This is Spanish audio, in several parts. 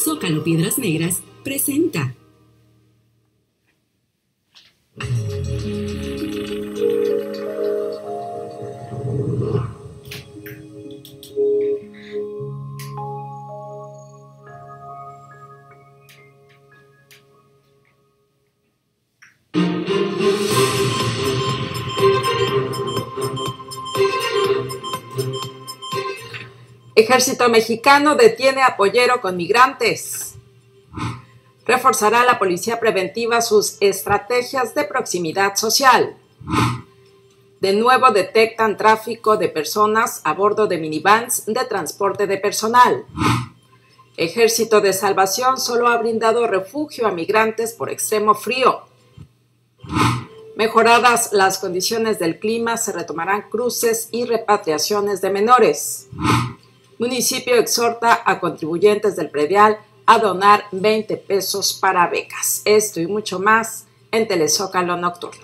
Zócalo Piedras Negras presenta. Ejército mexicano detiene a pollero con migrantes. Reforzará la policía preventiva sus estrategias de proximidad social. De nuevo detectan tráfico de personas a bordo de minivans de transporte de personal. Ejército de Salvación solo ha brindado refugio a migrantes por extremo frío. Mejoradas las condiciones del clima, se retomarán cruces y repatriaciones de menores. Municipio exhorta a contribuyentes del predial a donar 20 pesos para becas. Esto y mucho más en Telezócalo Nocturno.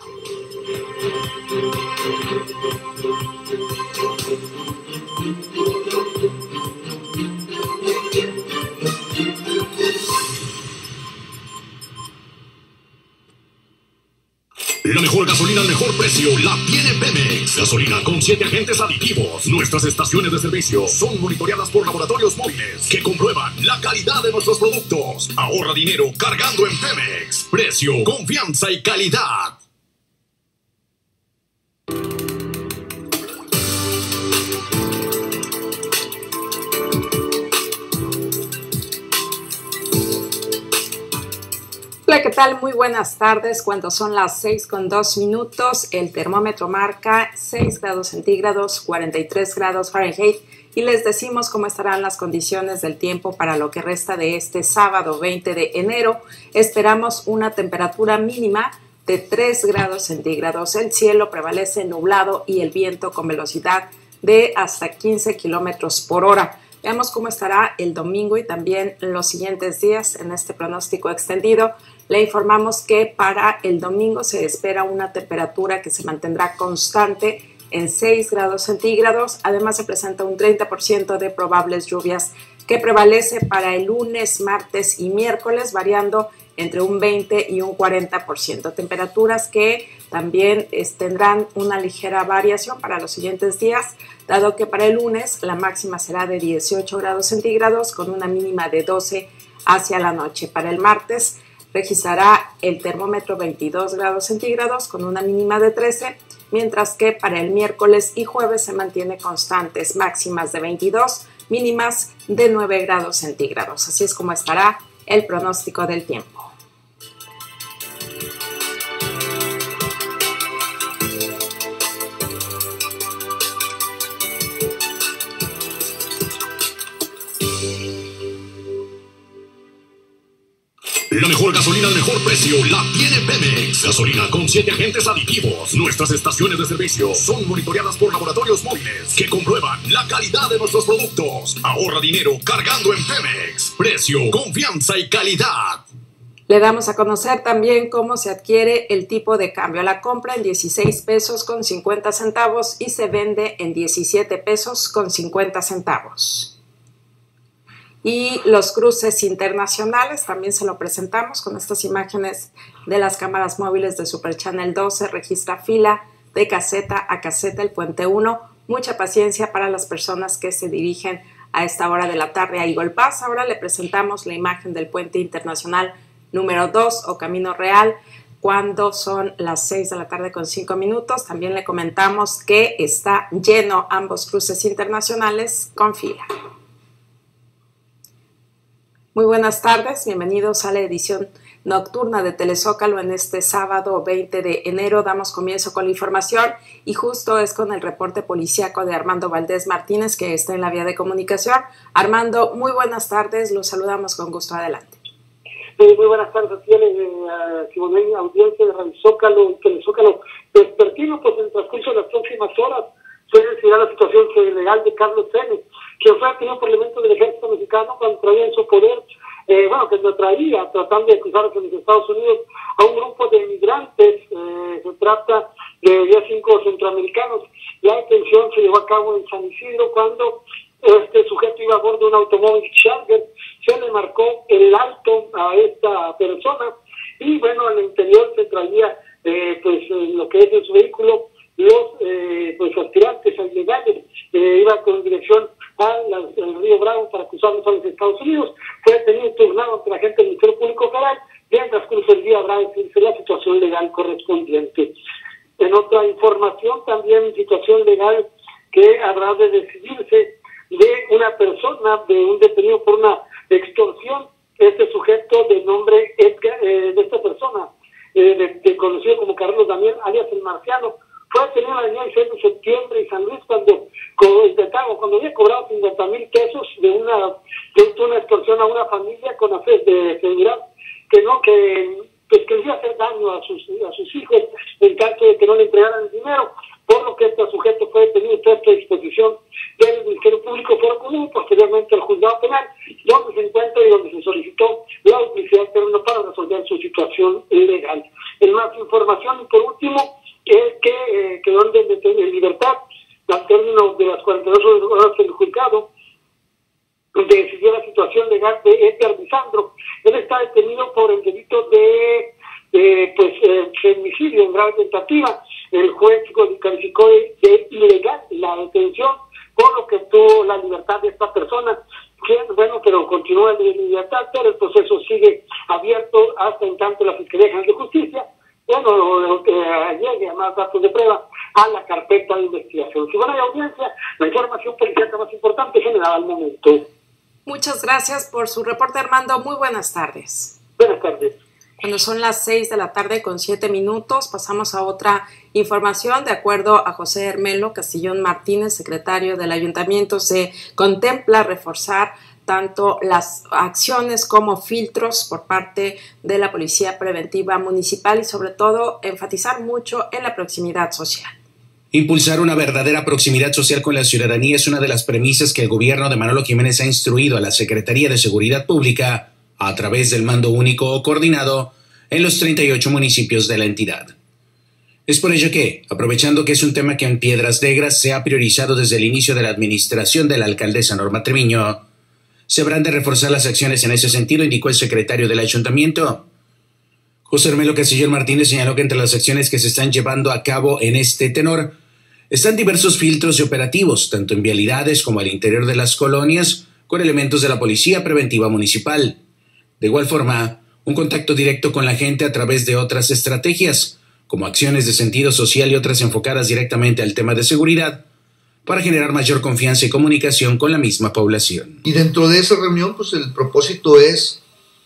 La mejor gasolina al mejor precio la tiene Pemex. Gasolina con 7 agentes aditivos. Nuestras estaciones de servicio son monitoreadas por laboratorios móviles que comprueban la calidad de nuestros productos. Ahorra dinero cargando en Pemex. Precio, confianza y calidad. Hola, ¿qué tal? Muy buenas tardes. Cuando son las 6:02, el termómetro marca 6 grados centígrados, 43 grados Fahrenheit, y les decimos cómo estarán las condiciones del tiempo para lo que resta de este sábado 20 de enero. Esperamos una temperatura mínima de 3 grados centígrados. El cielo prevalece nublado y el viento con velocidad de hasta 15 kilómetros por hora. Veamos cómo estará el domingo y también los siguientes días en este pronóstico extendido. Le informamos que para el domingo se espera una temperatura que se mantendrá constante en 6 grados centígrados. Además, se presenta un 30% de probables lluvias que prevalece para el lunes, martes y miércoles, variando entre un 20 y un 40%. Temperaturas que también tendrán una ligera variación para los siguientes días, dado que para el lunes la máxima será de 18 grados centígrados con una mínima de 12 hacia la noche. Para el martes registrará el termómetro 22 grados centígrados con una mínima de 13, mientras que para el miércoles y jueves se mantiene constantes, máximas de 22, mínimas de 9 grados centígrados. Así es como estará el pronóstico del tiempo. La mejor gasolina al mejor precio la tiene Pemex. Gasolina con 7 agentes aditivos. Nuestras estaciones de servicio son monitoreadas por laboratorios móviles que comprueban la calidad de nuestros productos. Ahorra dinero cargando en Pemex. Precio, confianza y calidad. Le damos a conocer también cómo se adquiere el tipo de cambio. La compra en 16 pesos con 50 centavos y se vende en 17 pesos con 50 centavos. Y los cruces internacionales también se lo presentamos con estas imágenes de las cámaras móviles de Super Channel 12. Registra fila de caseta a caseta el Puente 1. Mucha paciencia para las personas que se dirigen a esta hora de la tarde a Eagle Pass. Ahora le presentamos la imagen del Puente Internacional número 2 o Camino Real cuando son las 6 de la tarde con 5 minutos. También le comentamos que está lleno ambos cruces internacionales con fila. Muy buenas tardes, bienvenidos a la edición nocturna de Telezócalo en este sábado 20 de enero. Damos comienzo con la información y justo es con el reporte policíaco de Armando Valdés Martínez, que está en la vía de comunicación. Armando, muy buenas tardes, los saludamos con gusto, adelante. Muy buenas tardes, Simone, audiencia de Radio Zócalo y Telezócalo Vespertino. Pues en el transcurso de las próximas horas se decidirá la situación legal de Carlos N., que fue detenido por elementos del ejército mexicano cuando traía en su poder, que lo traía tratando de cruzar hacia los Estados Unidos a un grupo de inmigrantes. Se trata de 5 centroamericanos. La detención se llevó a cabo en San Isidro cuando este sujeto iba a bordo de un automóvil Charger se le marcó el alto a esta persona y bueno, al interior se traía lo que es en su vehículo los aspirantes a ilegales, iba con dirección al Río Bravo para cruzarlos a los Estados Unidos. Fue detenido turnado ante la gente del Ministerio Público Federal y en transcurso del día habrá de decirse la situación legal correspondiente. En otra información, también situación legal que habrá de decidirse de una persona, de un detenido por una extorsión. Este sujeto de nombre Edgar, de esta persona, conocido como Carlos Daniel, alias el Marciano, fue detenido la avenida 6 de septiembre y San Luis cuando había cobrado 50,000 pesos de una extorsión a una familia con la fe de seguridad que le iba a hacer daño a sus hijos en caso de que no le entregaran el dinero, por lo que este sujeto fue detenido y puesto a disposición del Ministerio Público Federal Común, posteriormente al juzgado penal, donde se encuentra y donde se solicitó la duplicidad del terreno para resolver su situación legal. En más información, y por último, es que quedó en libertad al término de las 42 horas del juzgado decidió la situación legal de Edgar Lisandro. Él está detenido por el delito de femicidio en grave tentativa. El juez calificó de ilegal la detención, por lo que tuvo la libertad de esta persona, pero continúa en libertad, pero el proceso sigue abierto hasta en tanto la Fiscalía General de Justicia llegue a más datos de prueba a la carpeta de investigación. Si bueno, hay audiencia, la información policial más importante generada al momento. Muchas gracias por su reporte, Armando. Muy buenas tardes. Buenas tardes. Cuando son las 6:07 p.m, pasamos a otra información. De acuerdo a José Hermelo Castillón Martínez, secretario del Ayuntamiento, se contempla reforzar tanto las acciones como filtros por parte de la Policía Preventiva Municipal y sobre todo enfatizar mucho en la proximidad social. Impulsar una verdadera proximidad social con la ciudadanía es una de las premisas que el gobierno de Manolo Jiménez ha instruido a la Secretaría de Seguridad Pública a través del mando único o coordinado en los 38 municipios de la entidad. Es por ello que, aprovechando que es un tema que en Piedras Negras se ha priorizado desde el inicio de la administración de la alcaldesa Norma Treviño, se habrán de reforzar las acciones en ese sentido, indicó el secretario del ayuntamiento. José Hermelo Castillón Martínez señaló que entre las acciones que se están llevando a cabo en este tenor están diversos filtros y operativos, tanto en vialidades como al interior de las colonias, con elementos de la Policía Preventiva Municipal. De igual forma, un contacto directo con la gente a través de otras estrategias, como acciones de sentido social y otras enfocadas directamente al tema de seguridad, para generar mayor confianza y comunicación con la misma población. Y dentro de esa reunión, pues el propósito es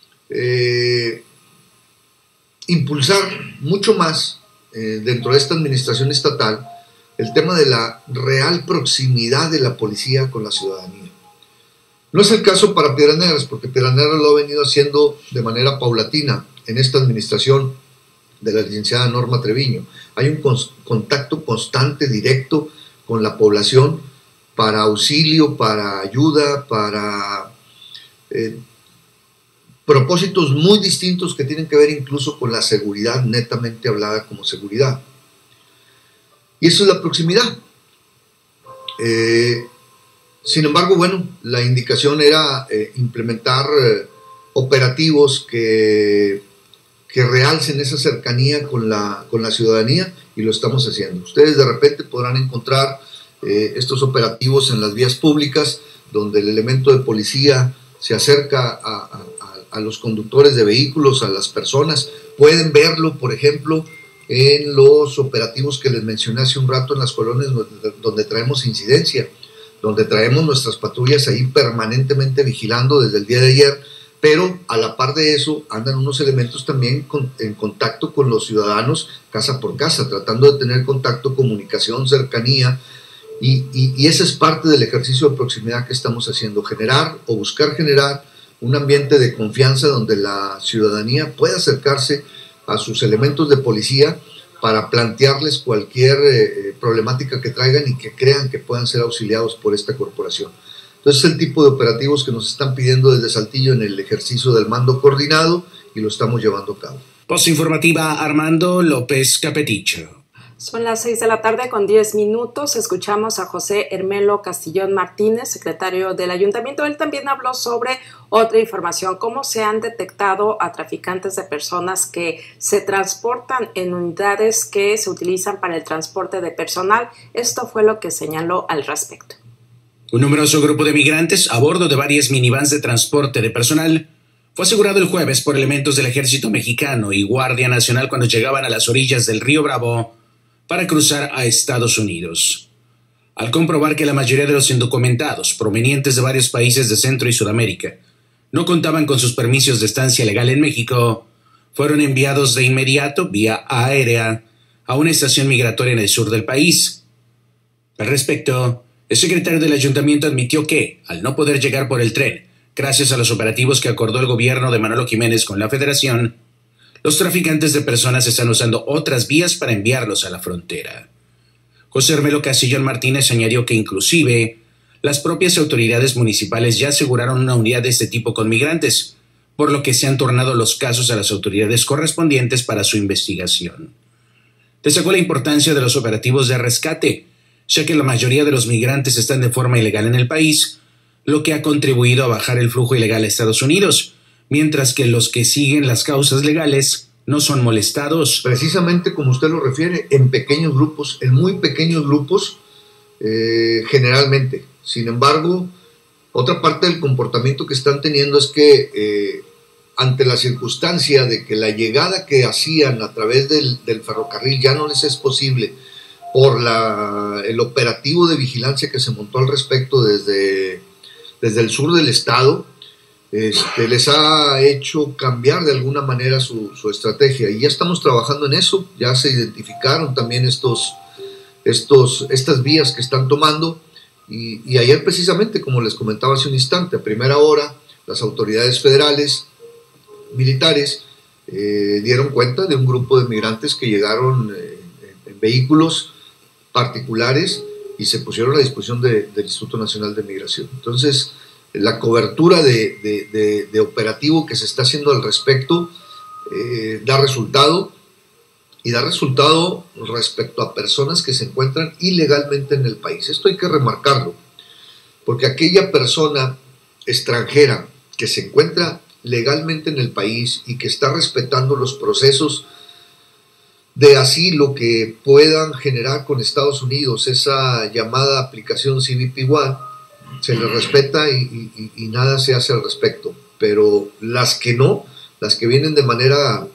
impulsar mucho más dentro de esta administración estatal el tema de la real proximidad de la policía con la ciudadanía. No es el caso para Piedras Negras, porque Piedras Negras lo ha venido haciendo de manera paulatina en esta administración de la licenciada Norma Treviño. Hay un contacto constante, directo con la población para auxilio, para ayuda, para propósitos muy distintos que tienen que ver incluso con la seguridad, netamente hablada como seguridad. Y eso es la proximidad. Sin embargo, bueno, la indicación era implementar operativos que realcen esa cercanía con la ciudadanía, y lo estamos haciendo. Ustedes de repente podrán encontrar estos operativos en las vías públicas, donde el elemento de policía se acerca a los conductores de vehículos, a las personas. Pueden verlo, por ejemplo, en los operativos que les mencioné hace un rato en las colonias donde traemos incidencia, donde traemos nuestras patrullas ahí permanentemente vigilando desde el día de ayer, pero a la par de eso andan unos elementos también en contacto con los ciudadanos casa por casa, tratando de tener contacto, comunicación, cercanía, y esa es parte del ejercicio de proximidad que estamos haciendo, generar o buscar generar un ambiente de confianza donde la ciudadanía pueda acercarse a sus elementos de policía para plantearles cualquier problemática que traigan y que crean que puedan ser auxiliados por esta corporación. Entonces es el tipo de operativos que nos están pidiendo desde Saltillo en el ejercicio del mando coordinado y lo estamos llevando a cabo. Post informativa, Armando López Capeticho. Son las 6 de la tarde con 10 minutos. Escuchamos a José Hermelo Castillón Martínez, secretario del Ayuntamiento. Él también habló sobre otra información, cómo se han detectado a traficantes de personas que se transportan en unidades que se utilizan para el transporte de personal. Esto fue lo que señaló al respecto. Un numeroso grupo de migrantes a bordo de varias minivans de transporte de personal fue asegurado el jueves por elementos del Ejército Mexicano y Guardia Nacional cuando llegaban a las orillas del río Bravo para cruzar a Estados Unidos. Al comprobar que la mayoría de los indocumentados provenientes de varios países de Centro y Sudamérica no contaban con sus permisos de estancia legal en México, fueron enviados de inmediato vía aérea a una estación migratoria en el sur del país. Al respecto, el secretario del Ayuntamiento admitió que, al no poder llegar por el tren, gracias a los operativos que acordó el gobierno de Manolo Jiménez con la Federación, los traficantes de personas están usando otras vías para enviarlos a la frontera. José Hermelo Castillón Martínez añadió que inclusive las propias autoridades municipales ya aseguraron una unidad de este tipo con migrantes, por lo que se han tornado los casos a las autoridades correspondientes para su investigación. Destacó la importancia de los operativos de rescate, ya que la mayoría de los migrantes están de forma ilegal en el país, lo que ha contribuido a bajar el flujo ilegal a Estados Unidos, mientras que los que siguen las causas legales no son molestados. Precisamente como usted lo refiere, en pequeños grupos, en muy pequeños grupos, generalmente. Sin embargo, otra parte del comportamiento que están teniendo es que ante la circunstancia de que la llegada que hacían a través del ferrocarril ya no les es posible por el operativo de vigilancia que se montó al respecto desde el sur del estado, les ha hecho cambiar de alguna manera su estrategia, y ya estamos trabajando en eso. Ya se identificaron también estas vías que están tomando, y ayer precisamente, como les comentaba hace un instante, a primera hora las autoridades federales, militares, dieron cuenta de un grupo de migrantes que llegaron en vehículos particulares y se pusieron a disposición del Instituto Nacional de Migración. Entonces, la cobertura de operativo que se está haciendo al respecto da resultado, y da resultado respecto a personas que se encuentran ilegalmente en el país. Esto hay que remarcarlo, porque aquella persona extranjera que se encuentra legalmente en el país y que está respetando los procesos de asilo que puedan generar con Estados Unidos, esa llamada aplicación CBP One, se les respeta y nada se hace al respecto. Pero las que no, las que vienen de manera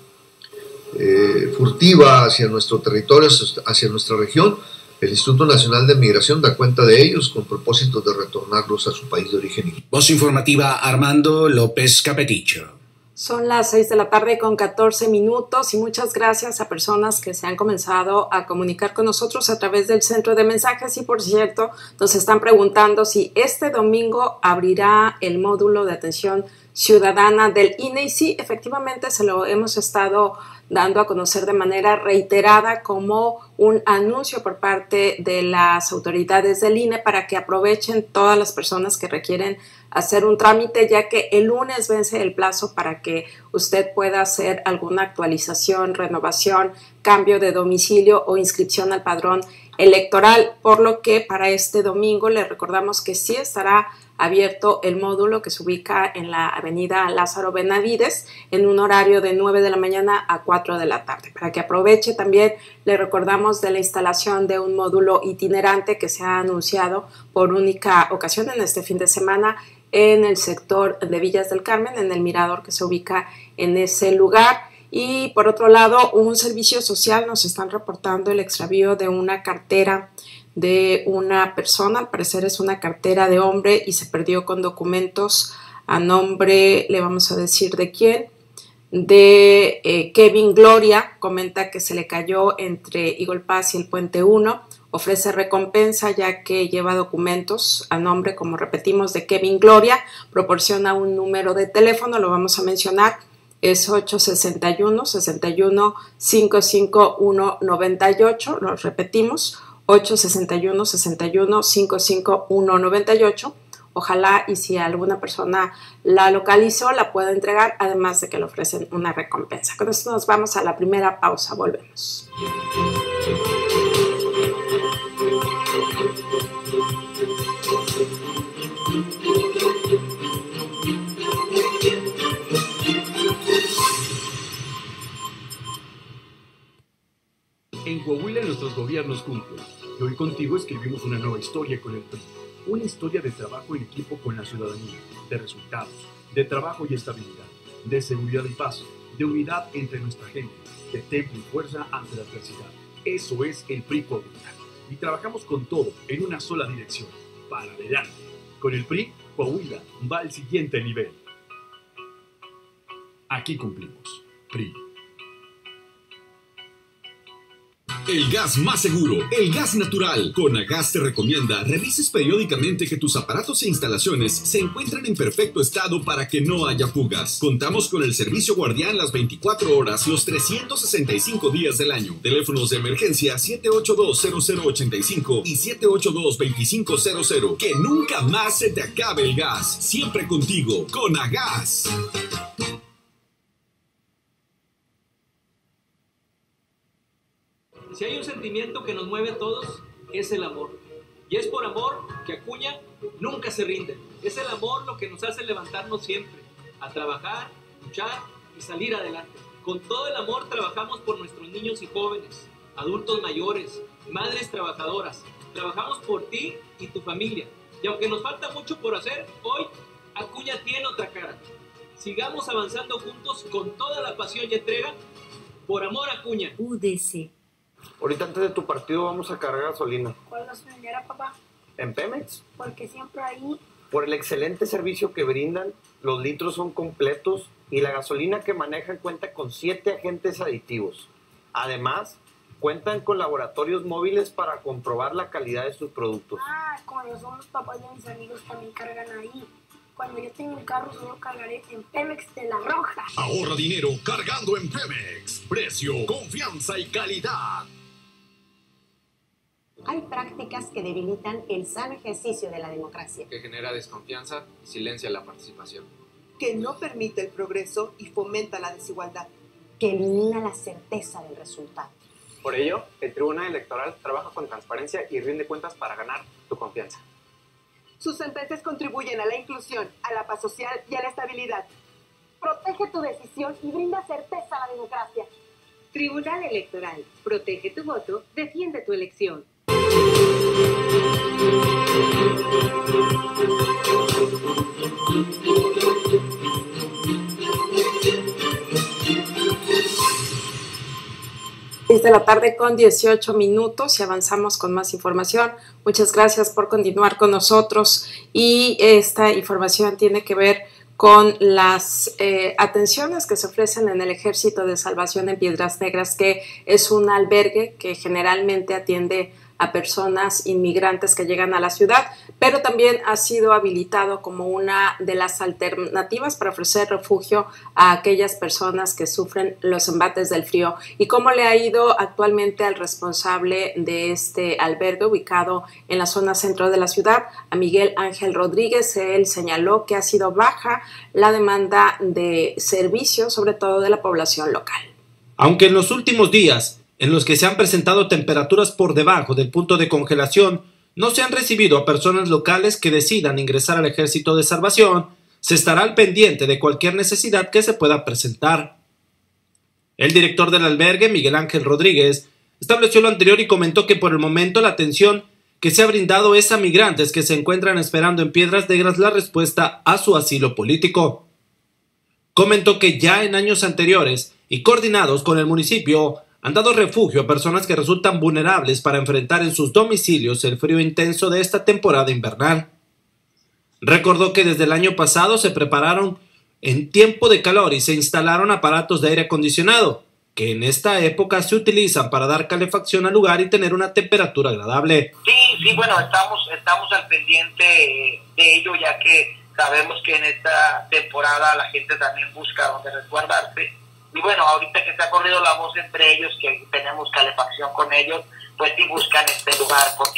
furtiva hacia nuestro territorio, hacia nuestra región, el Instituto Nacional de Migración da cuenta de ellos con propósito de retornarlos a su país de origen. Voz informativa, Armando López Capeticho. Son las 6 de la tarde con 14 minutos y muchas gracias a personas que se han comenzado a comunicar con nosotros a través del centro de mensajes. Y por cierto, nos están preguntando si este domingo abrirá el módulo de atención ciudadana del INE. Y sí, efectivamente se lo hemos estado dando a conocer de manera reiterada como un anuncio por parte de las autoridades del INE para que aprovechen todas las personas que requieren hacer un trámite, ya que el lunes vence el plazo para que usted pueda hacer alguna actualización, renovación, cambio de domicilio o inscripción al padrón electoral, por lo que para este domingo le recordamos que sí estará abierto el módulo que se ubica en la avenida Lázaro Benavides en un horario de 9 de la mañana a 4 de la tarde. Para que aproveche también le recordamos de la instalación de un módulo itinerante que se ha anunciado por única ocasión en este fin de semana en el sector de Villas del Carmen, en el mirador que se ubica en ese lugar. Y por otro lado, un servicio social, nos están reportando el extravío de una cartera de una persona, al parecer es una cartera de hombre y se perdió con documentos a nombre, le vamos a decir de quién, de Kevin Gloria. Comenta que se le cayó entre Eagle Pass y el Puente 1, ofrece recompensa ya que lleva documentos a nombre, como repetimos, de Kevin Gloria, proporciona un número de teléfono, lo vamos a mencionar, es 861-61-55198, lo repetimos, 861-61-55198, Ojalá y si alguna persona la localizó, la pueda entregar, además de que le ofrecen una recompensa. Con esto nos vamos a la primera pausa, volvemos. En Coahuila nuestros gobiernos cumplen. Y hoy contigo escribimos una nueva historia con el PRI. Una historia de trabajo en equipo con la ciudadanía, de resultados, de trabajo y estabilidad, de seguridad y paz, de unidad entre nuestra gente, de temple y fuerza ante la adversidad. Eso es el PRI Coahuila. Y trabajamos con todo en una sola dirección, para adelante. Con el PRI, Coahuila va al siguiente nivel. Aquí cumplimos. PRI. El gas más seguro, el gas natural. Conagas te recomienda revises periódicamente que tus aparatos e instalaciones se encuentren en perfecto estado para que no haya fugas. Contamos con el servicio guardián las 24 horas, los 365 días del año. Teléfonos de emergencia 782-0085 y 782-2500. Que nunca más se te acabe el gas. Siempre contigo, Conagas. Si hay un sentimiento que nos mueve a todos, es el amor. Y es por amor que Acuña nunca se rinde. Es el amor lo que nos hace levantarnos siempre, a trabajar, luchar y salir adelante. Con todo el amor trabajamos por nuestros niños y jóvenes, adultos mayores, madres trabajadoras. Trabajamos por ti y tu familia. Y aunque nos falta mucho por hacer, hoy Acuña tiene otra cara. Sigamos avanzando juntos con toda la pasión y entrega. Por amor, Acuña. UDC. Ahorita antes de tu partido vamos a cargar gasolina. ¿Cuál gasolinera, papá? ¿En Pemex? Porque siempre ahí. Por el excelente servicio que brindan, los litros son completos y la gasolina que manejan cuenta con 7 agentes aditivos. Además, cuentan con laboratorios móviles para comprobar la calidad de sus productos. Como yo somos papás de mis amigos también cargan ahí. Cuando yo tenga un carro solo cargaré en Pemex de la Roja. Ahorra dinero cargando en Pemex. Precio, confianza y calidad. Hay prácticas que debilitan el sano ejercicio de la democracia. Que genera desconfianza y silencia la participación. Que no permite el progreso y fomenta la desigualdad. Que elimina la certeza del resultado. Por ello, el Tribunal Electoral trabaja con transparencia y rinde cuentas para ganar tu confianza. Sus sentencias contribuyen a la inclusión, a la paz social y a la estabilidad. Protege tu decisión y brinda certeza a la democracia. Tribunal Electoral. Protege tu voto, defiende tu elección. Es de la tarde con 18 minutos y avanzamos con más información. Muchas gracias por continuar con nosotros y esta información tiene que ver con las atenciones que se ofrecen en el Ejército de Salvación en Piedras Negras, que es un albergue que generalmente atiende a personas inmigrantes que llegan a la ciudad, pero también ha sido habilitado como una de las alternativas para ofrecer refugio a aquellas personas que sufren los embates del frío. ¿Y cómo le ha ido actualmente al responsable de este albergue ubicado en la zona centro de la ciudad, a Miguel Ángel Rodríguez? Él señaló que ha sido baja la demanda de servicios, sobre todo de la población local. Aunque en los últimos días en los que se han presentado temperaturas por debajo del punto de congelación, no se han recibido a personas locales que decidan ingresar al Ejército de Salvación, se estará al pendiente de cualquier necesidad que se pueda presentar. El director del albergue, Miguel Ángel Rodríguez, estableció lo anterior y comentó que por el momento la atención que se ha brindado es a migrantes que se encuentran esperando en Piedras Negras la respuesta a su asilo político. Comentó que ya en años anteriores y coordinados con el municipio, han dado refugio a personas que resultan vulnerables para enfrentar en sus domicilios el frío intenso de esta temporada invernal. Recordó que desde el año pasado se prepararon en tiempo de calor y se instalaron aparatos de aire acondicionado, que en esta época se utilizan para dar calefacción al lugar y tener una temperatura agradable. Sí, bueno, estamos al pendiente de ello, ya que sabemos que en esta temporada la gente también busca donde resguardarse. Y bueno, ahorita que se ha corrido la voz entre ellos, que tenemos calefacción con ellos, pues sí buscan este lugar, porque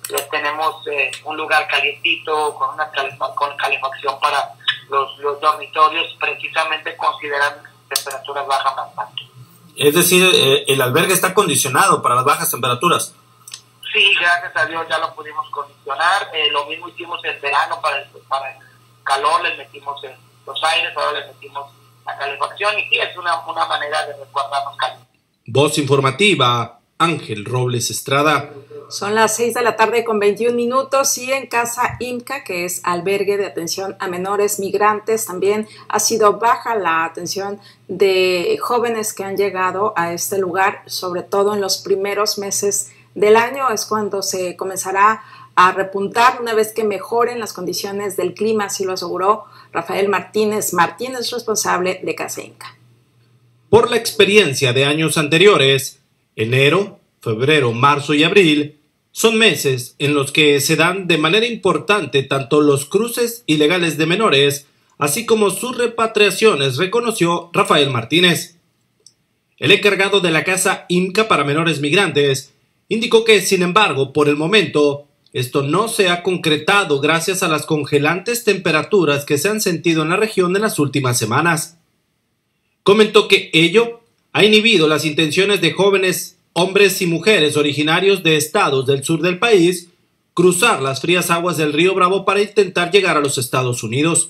les tenemos un lugar calientito, con con calefacción para los dormitorios, precisamente consideran temperaturas bajas bastante. Es decir, el albergue está acondicionado para las bajas temperaturas. Sí, gracias a Dios ya lo pudimos condicionar. Lo mismo hicimos en verano para el calor, les metimos los aires, ahora les metimos la calefacción, y sí, es una manera de resguardarnos calientes. Voz informativa, Ángel Robles Estrada. Son las 6 de la tarde con 21 minutos y en Casa IMCA, que es albergue de atención a menores migrantes, también ha sido baja la atención de jóvenes que han llegado a este lugar, sobre todo en los primeros meses del año, es cuando se comenzará a repuntar una vez que mejoren las condiciones del clima, así lo aseguró Rafael Martínez, responsable de Casa IMCA. Por la experiencia de años anteriores, enero, febrero, marzo y abril son meses en los que se dan de manera importante tanto los cruces ilegales de menores, así como sus repatriaciones, reconoció Rafael Martínez. El encargado de la Casa IMCA para menores migrantes indicó que, sin embargo, por el momento, esto no se ha concretado gracias a las congelantes temperaturas que se han sentido en la región en las últimas semanas. Comentó que ello ha inhibido las intenciones de jóvenes, hombres y mujeres originarios de estados del sur del país cruzar las frías aguas del río Bravo para intentar llegar a los Estados Unidos.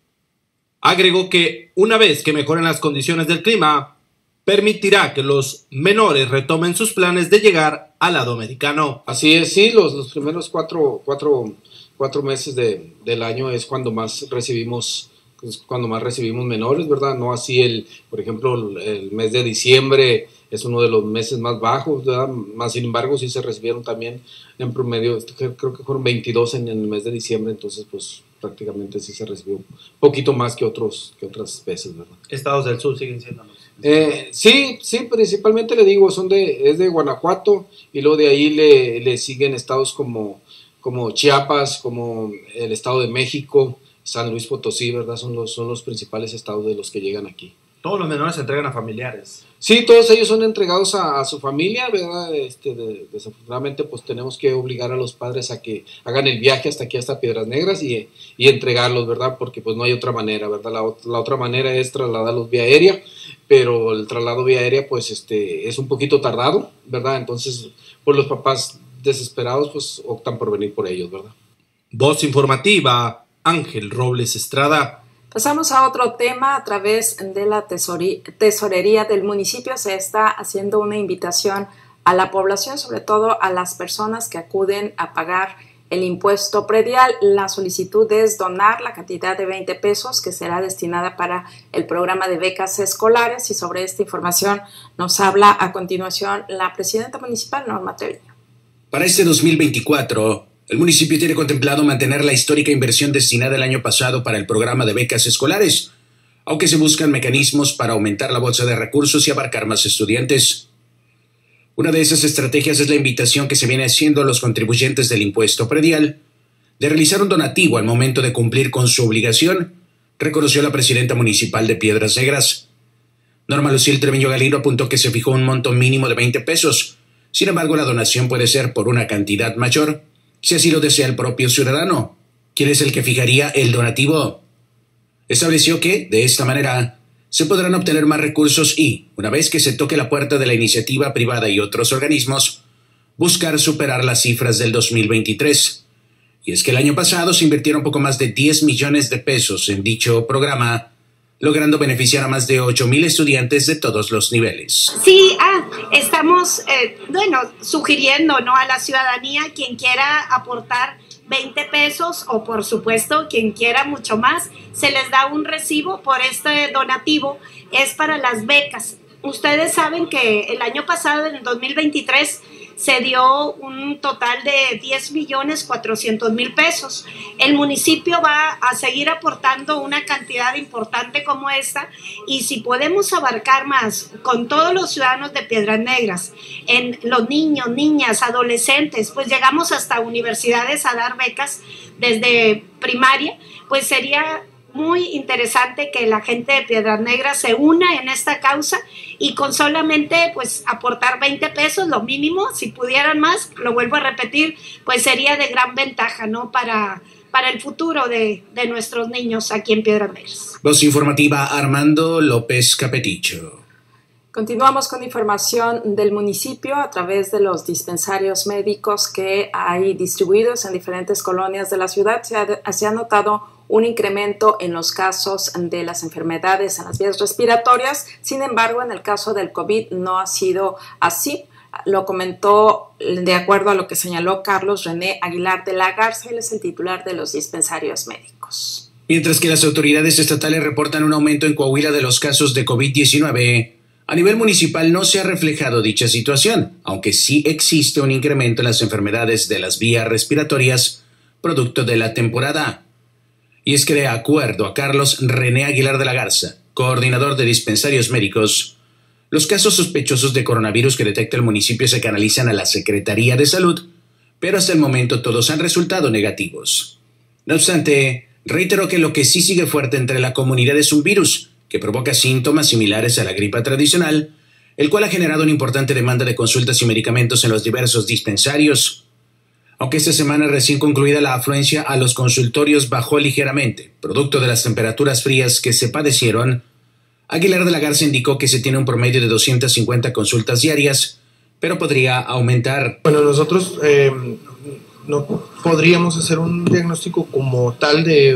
Agregó que, una vez que mejoren las condiciones del clima, permitirá que los menores retomen sus planes de llegar al lado americano. Así es, sí, los primeros cuatro meses del año es cuando más recibimos menores, ¿verdad? No así por ejemplo, el mes de diciembre es uno de los meses más bajos, ¿verdad? Más sin embargo, sí se recibieron también en promedio, creo que fueron 22 en el mes de diciembre, entonces pues prácticamente sí se recibió un poquito más que otras veces, ¿verdad? Estados del sur siguen siendo los. Sí, principalmente le digo, es de Guanajuato, y luego de ahí le siguen estados como Chiapas, como el Estado de México, San Luis Potosí, ¿verdad? Son los principales estados de los que llegan aquí. Todos los menores se entregan a familiares. Sí, todos ellos son entregados a su familia, ¿verdad? Desafortunadamente pues tenemos que obligar a los padres a que hagan el viaje hasta aquí, hasta Piedras Negras, y entregarlos, ¿verdad? Porque pues no hay otra manera, ¿verdad? La otra manera es trasladarlos vía aérea, pero el traslado vía aérea pues es un poquito tardado, ¿verdad? Entonces pues los papás desesperados pues optan por venir por ellos, ¿verdad? Voz informativa, Ángel Robles Estrada. Pasamos a otro tema. A través de la tesorería del municipio se está haciendo una invitación a la población, sobre todo a las personas que acuden a pagar el impuesto predial. La solicitud es donar la cantidad de 20 pesos que será destinada para el programa de becas escolares, y sobre esta información nos habla a continuación la presidenta municipal, Norma Treviño. Para este 2024, el municipio tiene contemplado mantener la histórica inversión destinada el año pasado para el programa de becas escolares, aunque se buscan mecanismos para aumentar la bolsa de recursos y abarcar más estudiantes. Una de esas estrategias es la invitación que se viene haciendo a los contribuyentes del impuesto predial de realizar un donativo al momento de cumplir con su obligación, reconoció la presidenta municipal de Piedras Negras. Norma Lucille Treviño Galindo apuntó que se fijó un monto mínimo de 20 pesos. Sin embargo, la donación puede ser por una cantidad mayor, si así lo desea el propio ciudadano. ¿Quién es el que fijaría el donativo? Estableció que, de esta manera, se podrán obtener más recursos y, una vez que se toque la puerta de la iniciativa privada y otros organismos, buscar superar las cifras del 2023. Y es que el año pasado se invirtieron poco más de 10 millones de pesos en dicho programa, logrando beneficiar a más de 8,000 estudiantes de todos los niveles. Sí, estamos, sugiriendo, ¿no?, a la ciudadanía, quien quiera aportar 20 pesos o por supuesto quien quiera mucho más, se les da un recibo por este donativo, es para las becas. Ustedes saben que el año pasado, en el 2023, se dio un total de 10,400,000 pesos. El municipio va a seguir aportando una cantidad importante como esta, y si podemos abarcar más con todos los ciudadanos de Piedras Negras, en los niños, niñas, adolescentes, pues llegamos hasta universidades a dar becas desde primaria, pues sería muy interesante que la gente de Piedras Negras se una en esta causa y con solamente pues aportar 20 pesos, lo mínimo, si pudieran más, lo vuelvo a repetir, pues sería de gran ventaja, ¿no? Para el futuro de nuestros niños aquí en Piedras Negras. Voz informativa, Armando López Capeticho. Continuamos con información del municipio a través de los dispensarios médicos que hay distribuidos en diferentes colonias de la ciudad. Se ha notado un incremento en los casos de las enfermedades en las vías respiratorias. Sin embargo, en el caso del COVID no ha sido así. Lo comentó de acuerdo a lo que señaló Carlos René Aguilar de la Garza, él es el titular de los dispensarios médicos. Mientras que las autoridades estatales reportan un aumento en Coahuila de los casos de COVID-19, a nivel municipal no se ha reflejado dicha situación, aunque sí existe un incremento en las enfermedades de las vías respiratorias, producto de la temporada. Y es que, de acuerdo a Carlos René Aguilar de la Garza, coordinador de dispensarios médicos, los casos sospechosos de coronavirus que detecta el municipio se canalizan a la Secretaría de Salud, pero hasta el momento todos han resultado negativos. No obstante, reiteró que lo que sí sigue fuerte entre la comunidad es un virus que provoca síntomas similares a la gripa tradicional, el cual ha generado una importante demanda de consultas y medicamentos en los diversos dispensarios. Aunque esta semana recién concluida la afluencia a los consultorios bajó ligeramente, producto de las temperaturas frías que se padecieron, Aguilar de la Garza indicó que se tiene un promedio de 250 consultas diarias, pero podría aumentar. Bueno, nosotros no podríamos hacer un diagnóstico como tal de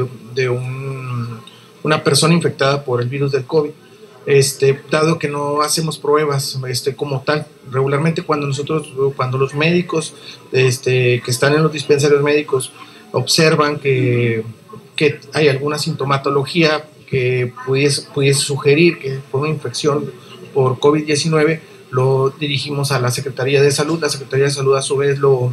una persona infectada por el virus del COVID, dado que no hacemos pruebas como tal. Regularmente cuando los médicos que están en los dispensarios médicos observan que hay alguna sintomatología que pudiese sugerir que fue una infección por COVID-19, lo dirigimos a la Secretaría de Salud. La Secretaría de Salud a su vez lo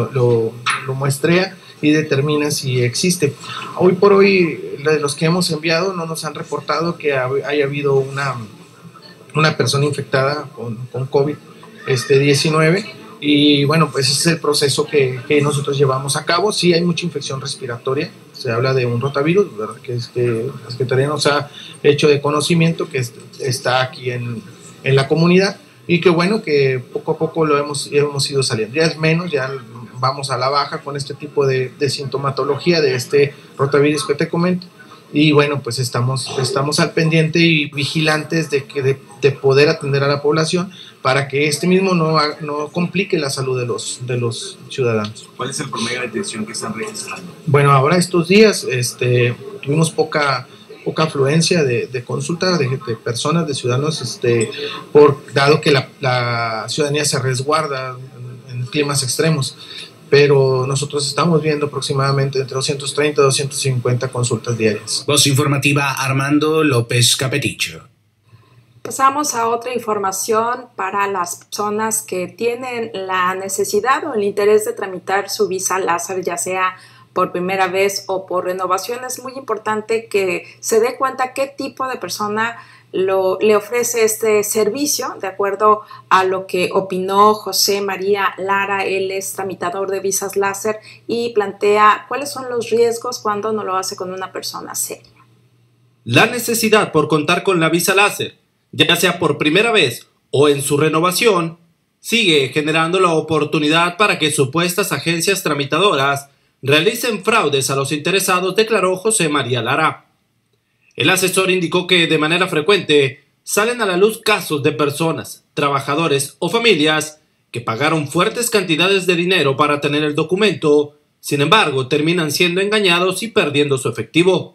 muestrea y determina si existe. Hoy por hoy, de los que hemos enviado, no nos han reportado que haya habido una persona infectada con COVID-19. Y bueno, pues ese es el proceso que nosotros llevamos a cabo. Sí hay mucha infección respiratoria, se habla de un rotavirus, ¿verdad? Que la Secretaría nos ha hecho de conocimiento que está aquí en la comunidad y que bueno, que poco a poco lo hemos ido saliendo. Ya es menos, ya vamos a la baja con este tipo de sintomatología de este rotavirus que te comento. Y bueno, pues estamos al pendiente y vigilantes de poder atender a la población para que mismo no complique la salud de los ciudadanos. ¿Cuál es el promedio de detención que están registrando? Bueno, ahora estos días tuvimos poca afluencia de consulta de personas, de ciudadanos, dado que la ciudadanía se resguarda en climas extremos. Pero nosotros estamos viendo aproximadamente entre 230 y 250 consultas diarias. Voz informativa, Armando López Capeticho. Pasamos a otra información para las personas que tienen la necesidad o el interés de tramitar su visa láser, ya sea por primera vez o por renovación. Es muy importante que se dé cuenta qué tipo de persona le ofrece este servicio, de acuerdo a lo que opinó José María Lara. Él es tramitador de visas láser y plantea cuáles son los riesgos cuando no lo hace con una persona seria. La necesidad por contar con la visa láser, ya sea por primera vez o en su renovación, sigue generando la oportunidad para que supuestas agencias tramitadoras realicen fraudes a los interesados, declaró José María Lara. El asesor indicó que de manera frecuente salen a la luz casos de personas, trabajadores o familias que pagaron fuertes cantidades de dinero para tener el documento, sin embargo terminan siendo engañados y perdiendo su efectivo.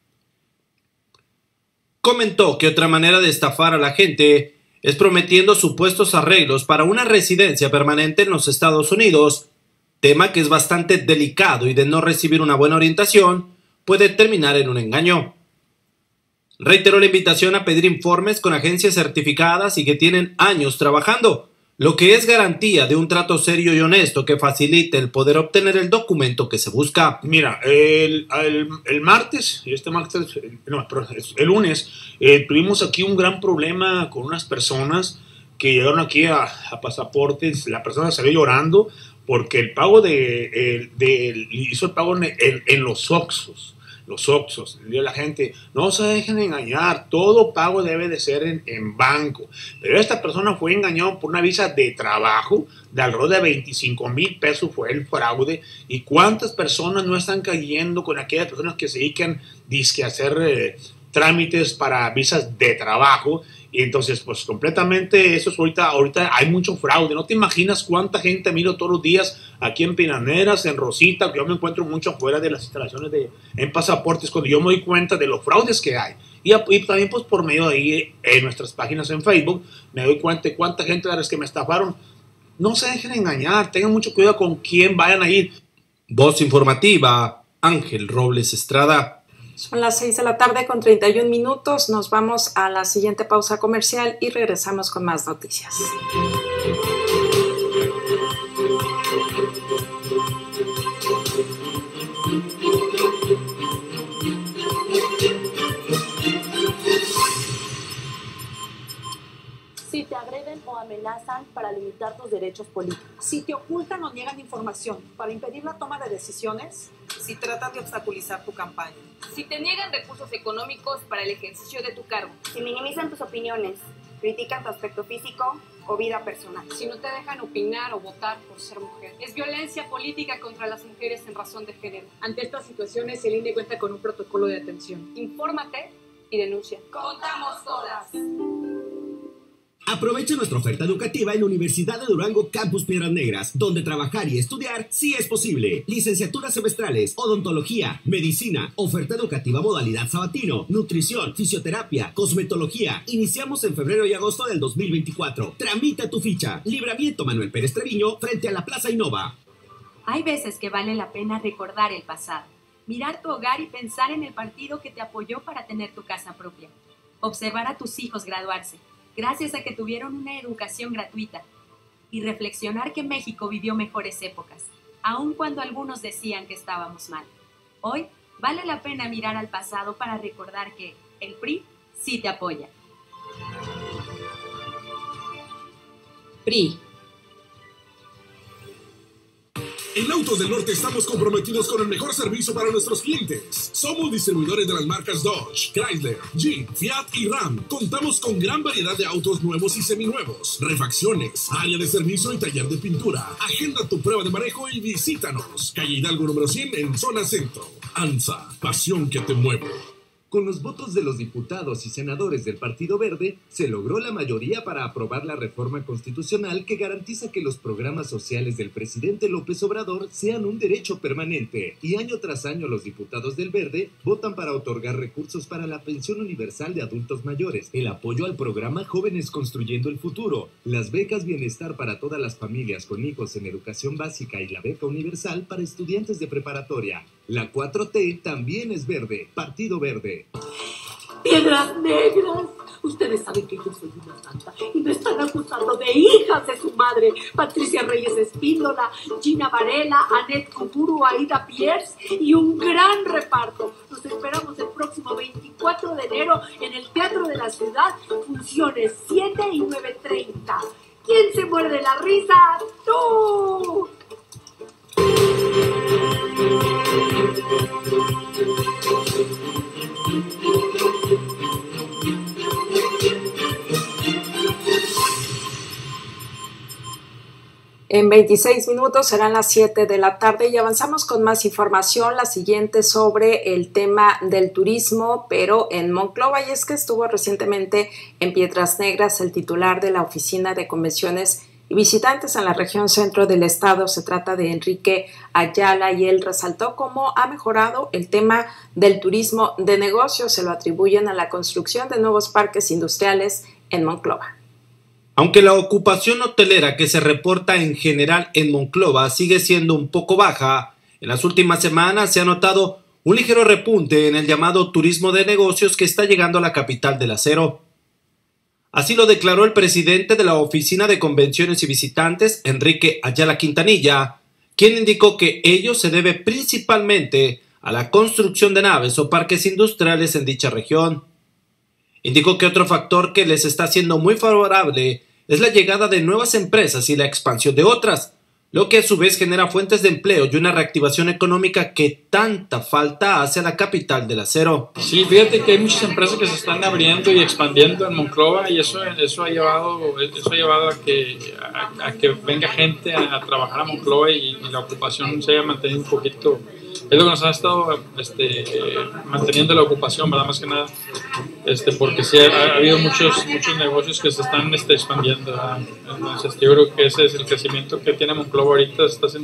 Comentó que otra manera de estafar a la gente es prometiendo supuestos arreglos para una residencia permanente en los Estados Unidos, tema que es bastante delicado y de no recibir una buena orientación puede terminar en un engaño. Reiteró la invitación a pedir informes con agencias certificadas y que tienen años trabajando, lo que es garantía de un trato serio y honesto que facilite el poder obtener el documento que se busca. Mira, el martes, el lunes, tuvimos aquí un gran problema con unas personas que llegaron aquí a pasaportes. La persona salió llorando porque el pago hizo el pago en los Oxxos. los Oxxos. Le digo a la gente, no se dejen engañar, todo pago debe de ser en banco. Pero esta persona fue engañada por una visa de trabajo de alrededor de 25,000 pesos fue el fraude. ¿Y cuántas personas no están cayendo con aquellas personas que se dedican a hacer trámites para visas de trabajo? Y entonces, pues completamente eso es ahorita hay mucho fraude. No te imaginas cuánta gente miro todos los días aquí en Pinaneras, en Rosita, que yo me encuentro mucho afuera de las instalaciones en pasaportes, cuando yo me doy cuenta de los fraudes que hay. Y también pues por medio de ahí, en nuestras páginas en Facebook, me doy cuenta de cuánta gente de las que me estafaron. No se dejen engañar, tengan mucho cuidado con quién vayan a ir. Voz informativa, Ángel Robles Estrada. Son las 6 de la tarde con 31 minutos. Nos vamos a la siguiente pausa comercial y regresamos con más noticias. Si te agreden o amenazan para limitar tus derechos políticos. Si te ocultan o niegan información para impedir la toma de decisiones. Si tratan de obstaculizar tu campaña. Si te niegan recursos económicos para el ejercicio de tu cargo. Si minimizan tus opiniones, critican tu aspecto físico o vida personal. Si no te dejan opinar o votar por ser mujer. Es violencia política contra las mujeres en razón de género. Ante estas situaciones, el INE cuenta con un protocolo de atención. Infórmate y denuncia. ¡Contamos todas! Aprovecha nuestra oferta educativa en Universidad de Durango Campus Piedras Negras, donde trabajar y estudiar sí es posible. Licenciaturas semestrales, odontología, medicina, oferta educativa modalidad sabatino, nutrición, fisioterapia, cosmetología. Iniciamos en febrero y agosto del 2024. Tramita tu ficha. Libramiento Manuel Pérez Treviño frente a la Plaza Innova. Hay veces que vale la pena recordar el pasado, mirar tu hogar y pensar en el partido que te apoyó para tener tu casa propia. Observar a tus hijos graduarse, gracias a que tuvieron una educación gratuita, y reflexionar que México vivió mejores épocas, aun cuando algunos decían que estábamos mal. Hoy vale la pena mirar al pasado para recordar que el PRI sí te apoya. PRI. En Autos del Norte estamos comprometidos con el mejor servicio para nuestros clientes. Somos distribuidores de las marcas Dodge, Chrysler, Jeep, Fiat y Ram. Contamos con gran variedad de autos nuevos y seminuevos, refacciones, área de servicio y taller de pintura. Agenda tu prueba de manejo y visítanos. Calle Hidalgo número 100 en zona centro. ANSA, pasión que te mueve. Con los votos de los diputados y senadores del Partido Verde, se logró la mayoría para aprobar la reforma constitucional que garantiza que los programas sociales del presidente López Obrador sean un derecho permanente. Y año tras año los diputados del Verde votan para otorgar recursos para la pensión universal de adultos mayores, el apoyo al programa Jóvenes Construyendo el Futuro, las becas bienestar para todas las familias con hijos en educación básica y la beca universal para estudiantes de preparatoria. La 4T también es verde, Partido Verde. Piedras Negras, ustedes saben que yo soy una santa y me están acusando de hijas de su madre, Patricia Reyes Espíndola, Gina Varela, Anet Kuburu, Aida Pierce y un gran reparto. Nos esperamos el próximo 24 de enero en el Teatro de la Ciudad, funciones 7 y 9:30. ¿Quién se muerde la risa? ¡Tú! En 26 minutos serán las 7 de la tarde y avanzamos con más información, la siguiente sobre el tema del turismo, pero en Monclova, y es que estuvo recientemente en Piedras Negras el titular de la Oficina de Convenciones y Visitantes en la región centro del estado. Se trata de Enrique Ayala y él resaltó cómo ha mejorado el tema del turismo de negocios. Se lo atribuyen a la construcción de nuevos parques industriales en Monclova. Aunque la ocupación hotelera que se reporta en general en Monclova sigue siendo un poco baja, en las últimas semanas se ha notado un ligero repunte en el llamado turismo de negocios que está llegando a la capital del acero. Así lo declaró el presidente de la Oficina de Convenciones y Visitantes, Enrique Ayala Quintanilla, quien indicó que ello se debe principalmente a la construcción de naves o parques industriales en dicha región. Indicó que otro factor que les está siendo muy favorable es la llegada de nuevas empresas y la expansión de otras, lo que a su vez genera fuentes de empleo y una reactivación económica que tanta falta hace a la capital del acero. Sí, fíjate que hay muchas empresas que se están abriendo y expandiendo en Monclova, y eso ha llevado a que venga gente a trabajar a Monclova y la ocupación se haya mantenido un poquito. Es lo que nos ha estado manteniendo la ocupación, ¿verdad? Más que nada, porque sí ha habido muchos negocios que se están expandiendo, ¿verdad? Entonces yo creo que ese es el crecimiento que tiene Monclova ahorita,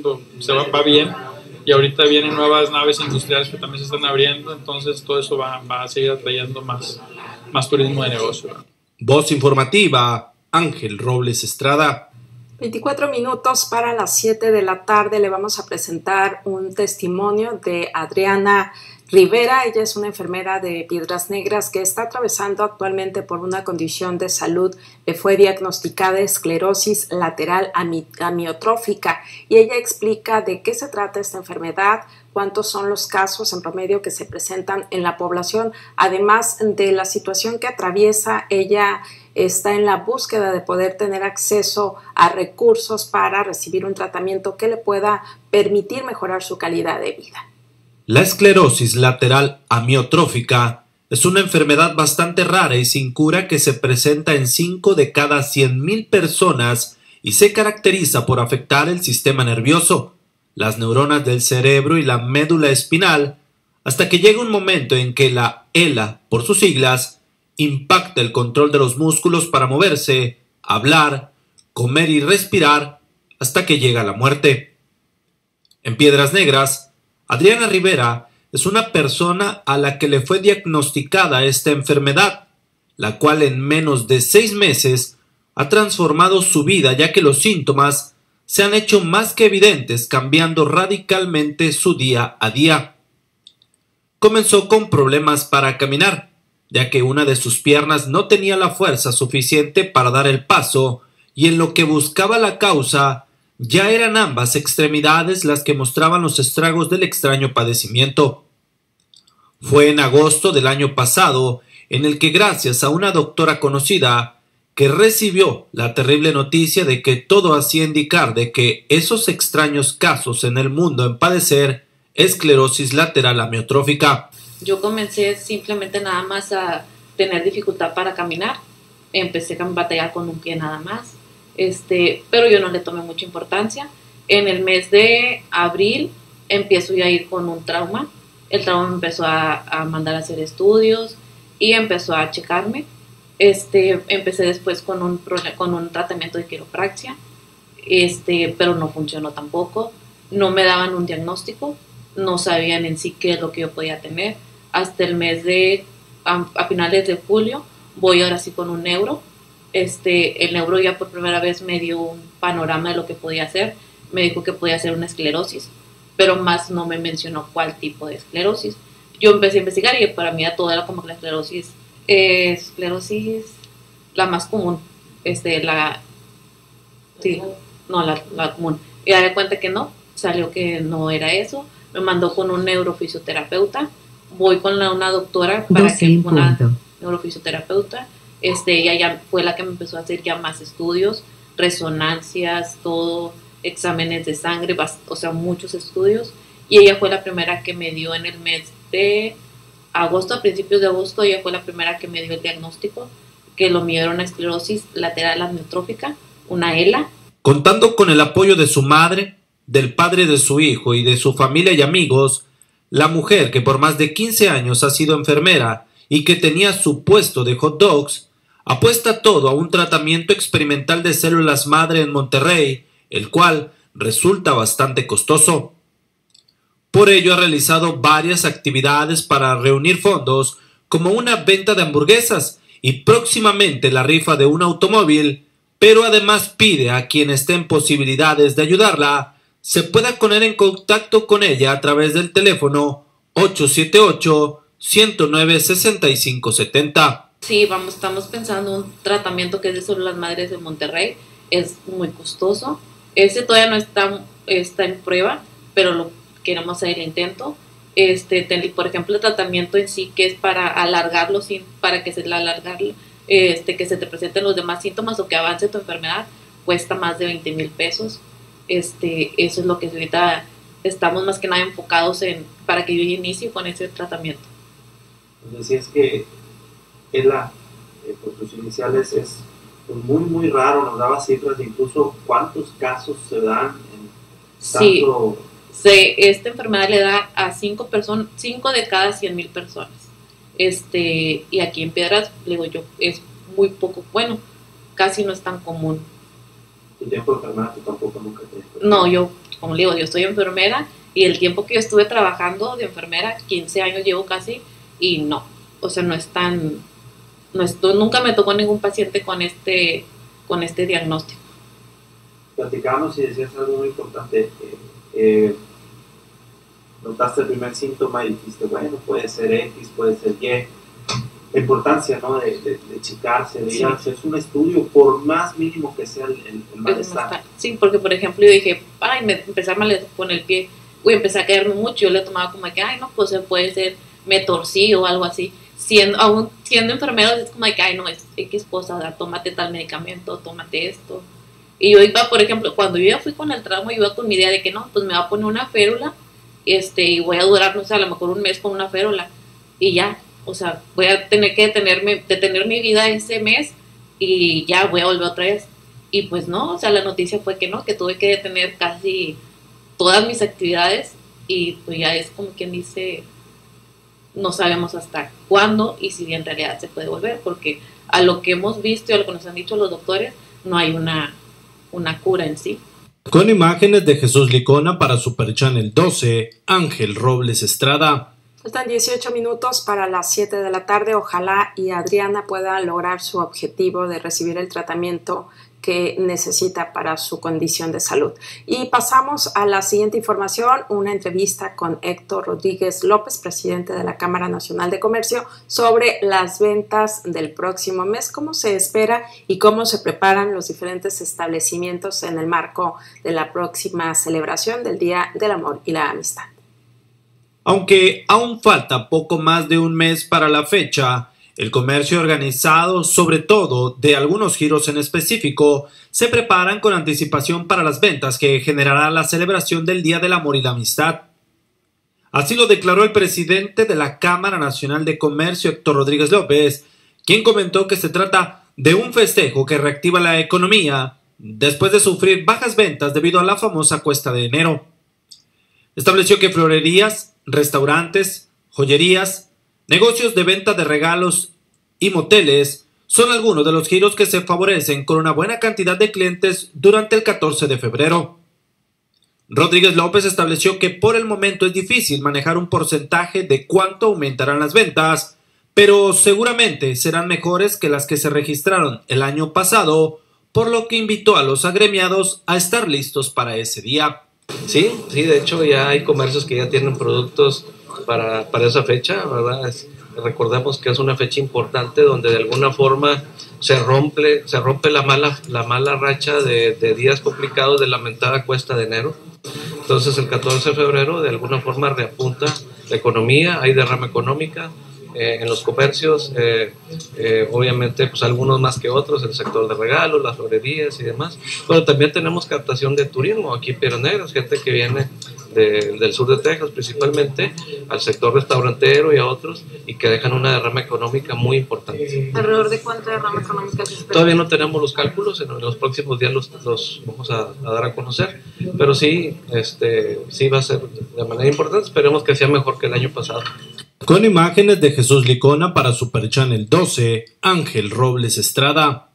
va bien, y ahorita vienen nuevas naves industriales que también se están abriendo, entonces todo eso va a seguir atrayendo más turismo de negocio, ¿verdad? Voz informativa, Ángel Robles Estrada. 24 minutos para las 7 de la tarde. Le vamos a presentar un testimonio de Adriana Rivera. Ella es una enfermera de Piedras Negras que está atravesando actualmente por una condición de salud. Le fue diagnosticada esclerosis lateral amiotrófica y ella explica de qué se trata esta enfermedad, cuántos son los casos en promedio que se presentan en la población, además de la situación que atraviesa. Ella está en la búsqueda de poder tener acceso a recursos para recibir un tratamiento que le pueda permitir mejorar su calidad de vida. La esclerosis lateral amiotrófica es una enfermedad bastante rara y sin cura que se presenta en 5 de cada 100,000 personas y se caracteriza por afectar el sistema nervioso, las neuronas del cerebro y la médula espinal, hasta que llega un momento en que la ELA, por sus siglas, impacta el control de los músculos para moverse, hablar, comer y respirar hasta que llega la muerte. En Piedras Negras, Adriana Rivera es una persona a la que le fue diagnosticada esta enfermedad, la cual en menos de 6 meses ha transformado su vida, ya que los síntomas se han hecho más que evidentes, cambiando radicalmente su día a día. Comenzó con problemas para caminar, ya que una de sus piernas no tenía la fuerza suficiente para dar el paso, y en lo que buscaba la causa, ya eran ambas extremidades las que mostraban los estragos del extraño padecimiento. Fue en agosto del año pasado en el que, gracias a una doctora conocida, que recibió la terrible noticia de que todo hacía indicar de que esos extraños casos en el mundo en padecer esclerosis lateral amiotrófica. Yo comencé simplemente nada más a tener dificultad para caminar. Empecé a batallar con un pie nada más. Pero yo no le tomé mucha importancia. En el mes de abril empiezo ya a ir con un trauma. El trauma me empezó a mandar a hacer estudios y empezó a checarme. Empecé después con un tratamiento de quiropraxia, pero no funcionó tampoco. No me daban un diagnóstico. No sabían en sí qué es lo que yo podía tener. Hasta el mes a finales de julio, voy ahora sí con un neuro. El neuro ya por primera vez me dio un panorama de lo que podía hacer. Me dijo que podía ser una esclerosis, pero más no me mencionó cuál tipo de esclerosis. Yo empecé a investigar y para mí todo era como que la esclerosis la más común. La común. Y me di cuenta que no, salió que no era eso. Me mandó con un neurofisioterapeuta. Voy con una doctora para que una neurofisioterapeuta. Ella ya fue la que me empezó a hacer ya más estudios, resonancias, todo, exámenes de sangre, o sea, muchos estudios. Y ella fue la primera que me dio en el mes de agosto, a principios de agosto, ella fue la primera que me dio el diagnóstico, que lo mío era una esclerosis lateral amiotrófica, una ELA. Contando con el apoyo de su madre, del padre de su hijo y de su familia y amigos, la mujer que por más de 15 años ha sido enfermera y que tenía su puesto de hot dogs, apuesta todo a un tratamiento experimental de células madre en Monterrey, el cual resulta bastante costoso. Por ello ha realizado varias actividades para reunir fondos, como una venta de hamburguesas y próximamente la rifa de un automóvil, pero además pide a quien esté en posibilidades de ayudarla se pueda poner en contacto con ella a través del teléfono 878-109-6570. Sí, estamos pensando un tratamiento que es de células madres de Monterrey. Es muy costoso. Ese todavía no está en prueba, pero lo queremos hacer el intento. Por ejemplo, el tratamiento en sí, que es para alargarlo, para que se te presenten los demás síntomas o que avance tu enfermedad, cuesta más de 20,000 pesos. Eso es lo que ahorita estamos más que nada enfocados en para que yo inicie con ese tratamiento. Pues decías que ELA, por tus iniciales, es muy, muy raro, nos daba cifras de incluso cuántos casos se dan en tanto... Sí, esta enfermedad le da a 5 de cada 100,000 personas. Y aquí en Piedras, le digo yo, es muy poco, bueno, casi no es tan común. ¿Tu tiempo de enfermedad tú tampoco nunca te... No, yo, como le digo, yo soy enfermera y el tiempo que yo estuve trabajando de enfermera, 15 años llevo casi, y no, o sea, no es tan... nunca me tocó ningún paciente con este diagnóstico. Platicamos y decías algo muy importante. Notaste el primer síntoma y dijiste, bueno, puede ser X, puede ser Y. La importancia, ¿no? de checarse, de ir a hacer un estudio, por más mínimo que sea el malestar. Sí, porque por ejemplo yo dije, me empecé a malestar con el pie, empecé a caerme mucho, yo le tomaba como que, no, pues puede ser, me torcí o algo así. Aún siendo enfermero es como que, no, es X cosa, tómate tal medicamento, tómate esto. Y yo iba, por ejemplo, cuando yo ya fui con el trauma, yo iba con mi idea de que no, pues me va a poner una férula, y voy a durar, no sé, a lo mejor un mes con una férula, y ya, o sea, voy a tener que detener mi vida ese mes, y ya voy a volver otra vez. Y pues no, o sea, la noticia fue que no, que tuve que detener casi todas mis actividades, y pues ya es como quien dice, no sabemos hasta cuándo y si en realidad se puede volver, porque a lo que hemos visto y a lo que nos han dicho los doctores, no hay una cura en sí. Con imágenes de Jesús Licona para Super Channel 12, Ángel Robles Estrada. Faltan 18 minutos para las 7 de la tarde. Ojalá y Adriana pueda lograr su objetivo de recibir el tratamiento que necesita para su condición de salud. Y pasamos a la siguiente información, una entrevista con Héctor Rodríguez López, presidente de la Cámara Nacional de Comercio, sobre las ventas del próximo mes, cómo se espera y cómo se preparan los diferentes establecimientos en el marco de la próxima celebración del Día del Amor y la Amistad. Aunque aún falta poco más de un mes para la fecha, el comercio organizado, sobre todo de algunos giros en específico, se preparan con anticipación para las ventas que generará la celebración del Día del Amor y la Amistad. Así lo declaró el presidente de la Cámara Nacional de Comercio, Héctor Rodríguez López, quien comentó que se trata de un festejo que reactiva la economía después de sufrir bajas ventas debido a la famosa cuesta de enero. Estableció que florerías, restaurantes, joyerías, negocios de venta de regalos y moteles son algunos de los giros que se favorecen con una buena cantidad de clientes durante el 14 de febrero. Rodríguez López estableció que por el momento es difícil manejar un porcentaje de cuánto aumentarán las ventas, pero seguramente serán mejores que las que se registraron el año pasado, por lo que invitó a los agremiados a estar listos para ese día. Sí, de hecho ya hay comercios que ya tienen productos para esa fecha, ¿verdad? Recordemos que es una fecha importante donde de alguna forma se rompe la mala racha de días complicados de la lamentada cuesta de enero. Entonces el 14 de febrero de alguna forma reapunta la economía, hay derrama económica en los comercios, obviamente pues algunos más que otros, el sector de regalos, las florerías y demás, pero también tenemos captación de turismo aquí en Piedras Negras, gente que viene del sur de Texas principalmente, al sector restaurantero y a otros, y que dejan una derrama económica muy importante. ¿Alrededor de cuánta derrama económica se espera? Todavía no tenemos los cálculos, en los próximos días los vamos a dar a conocer, pero sí, sí va a ser de manera importante, esperemos que sea mejor que el año pasado. Con imágenes de Jesús Licona para Super Channel 12, Ángel Robles Estrada.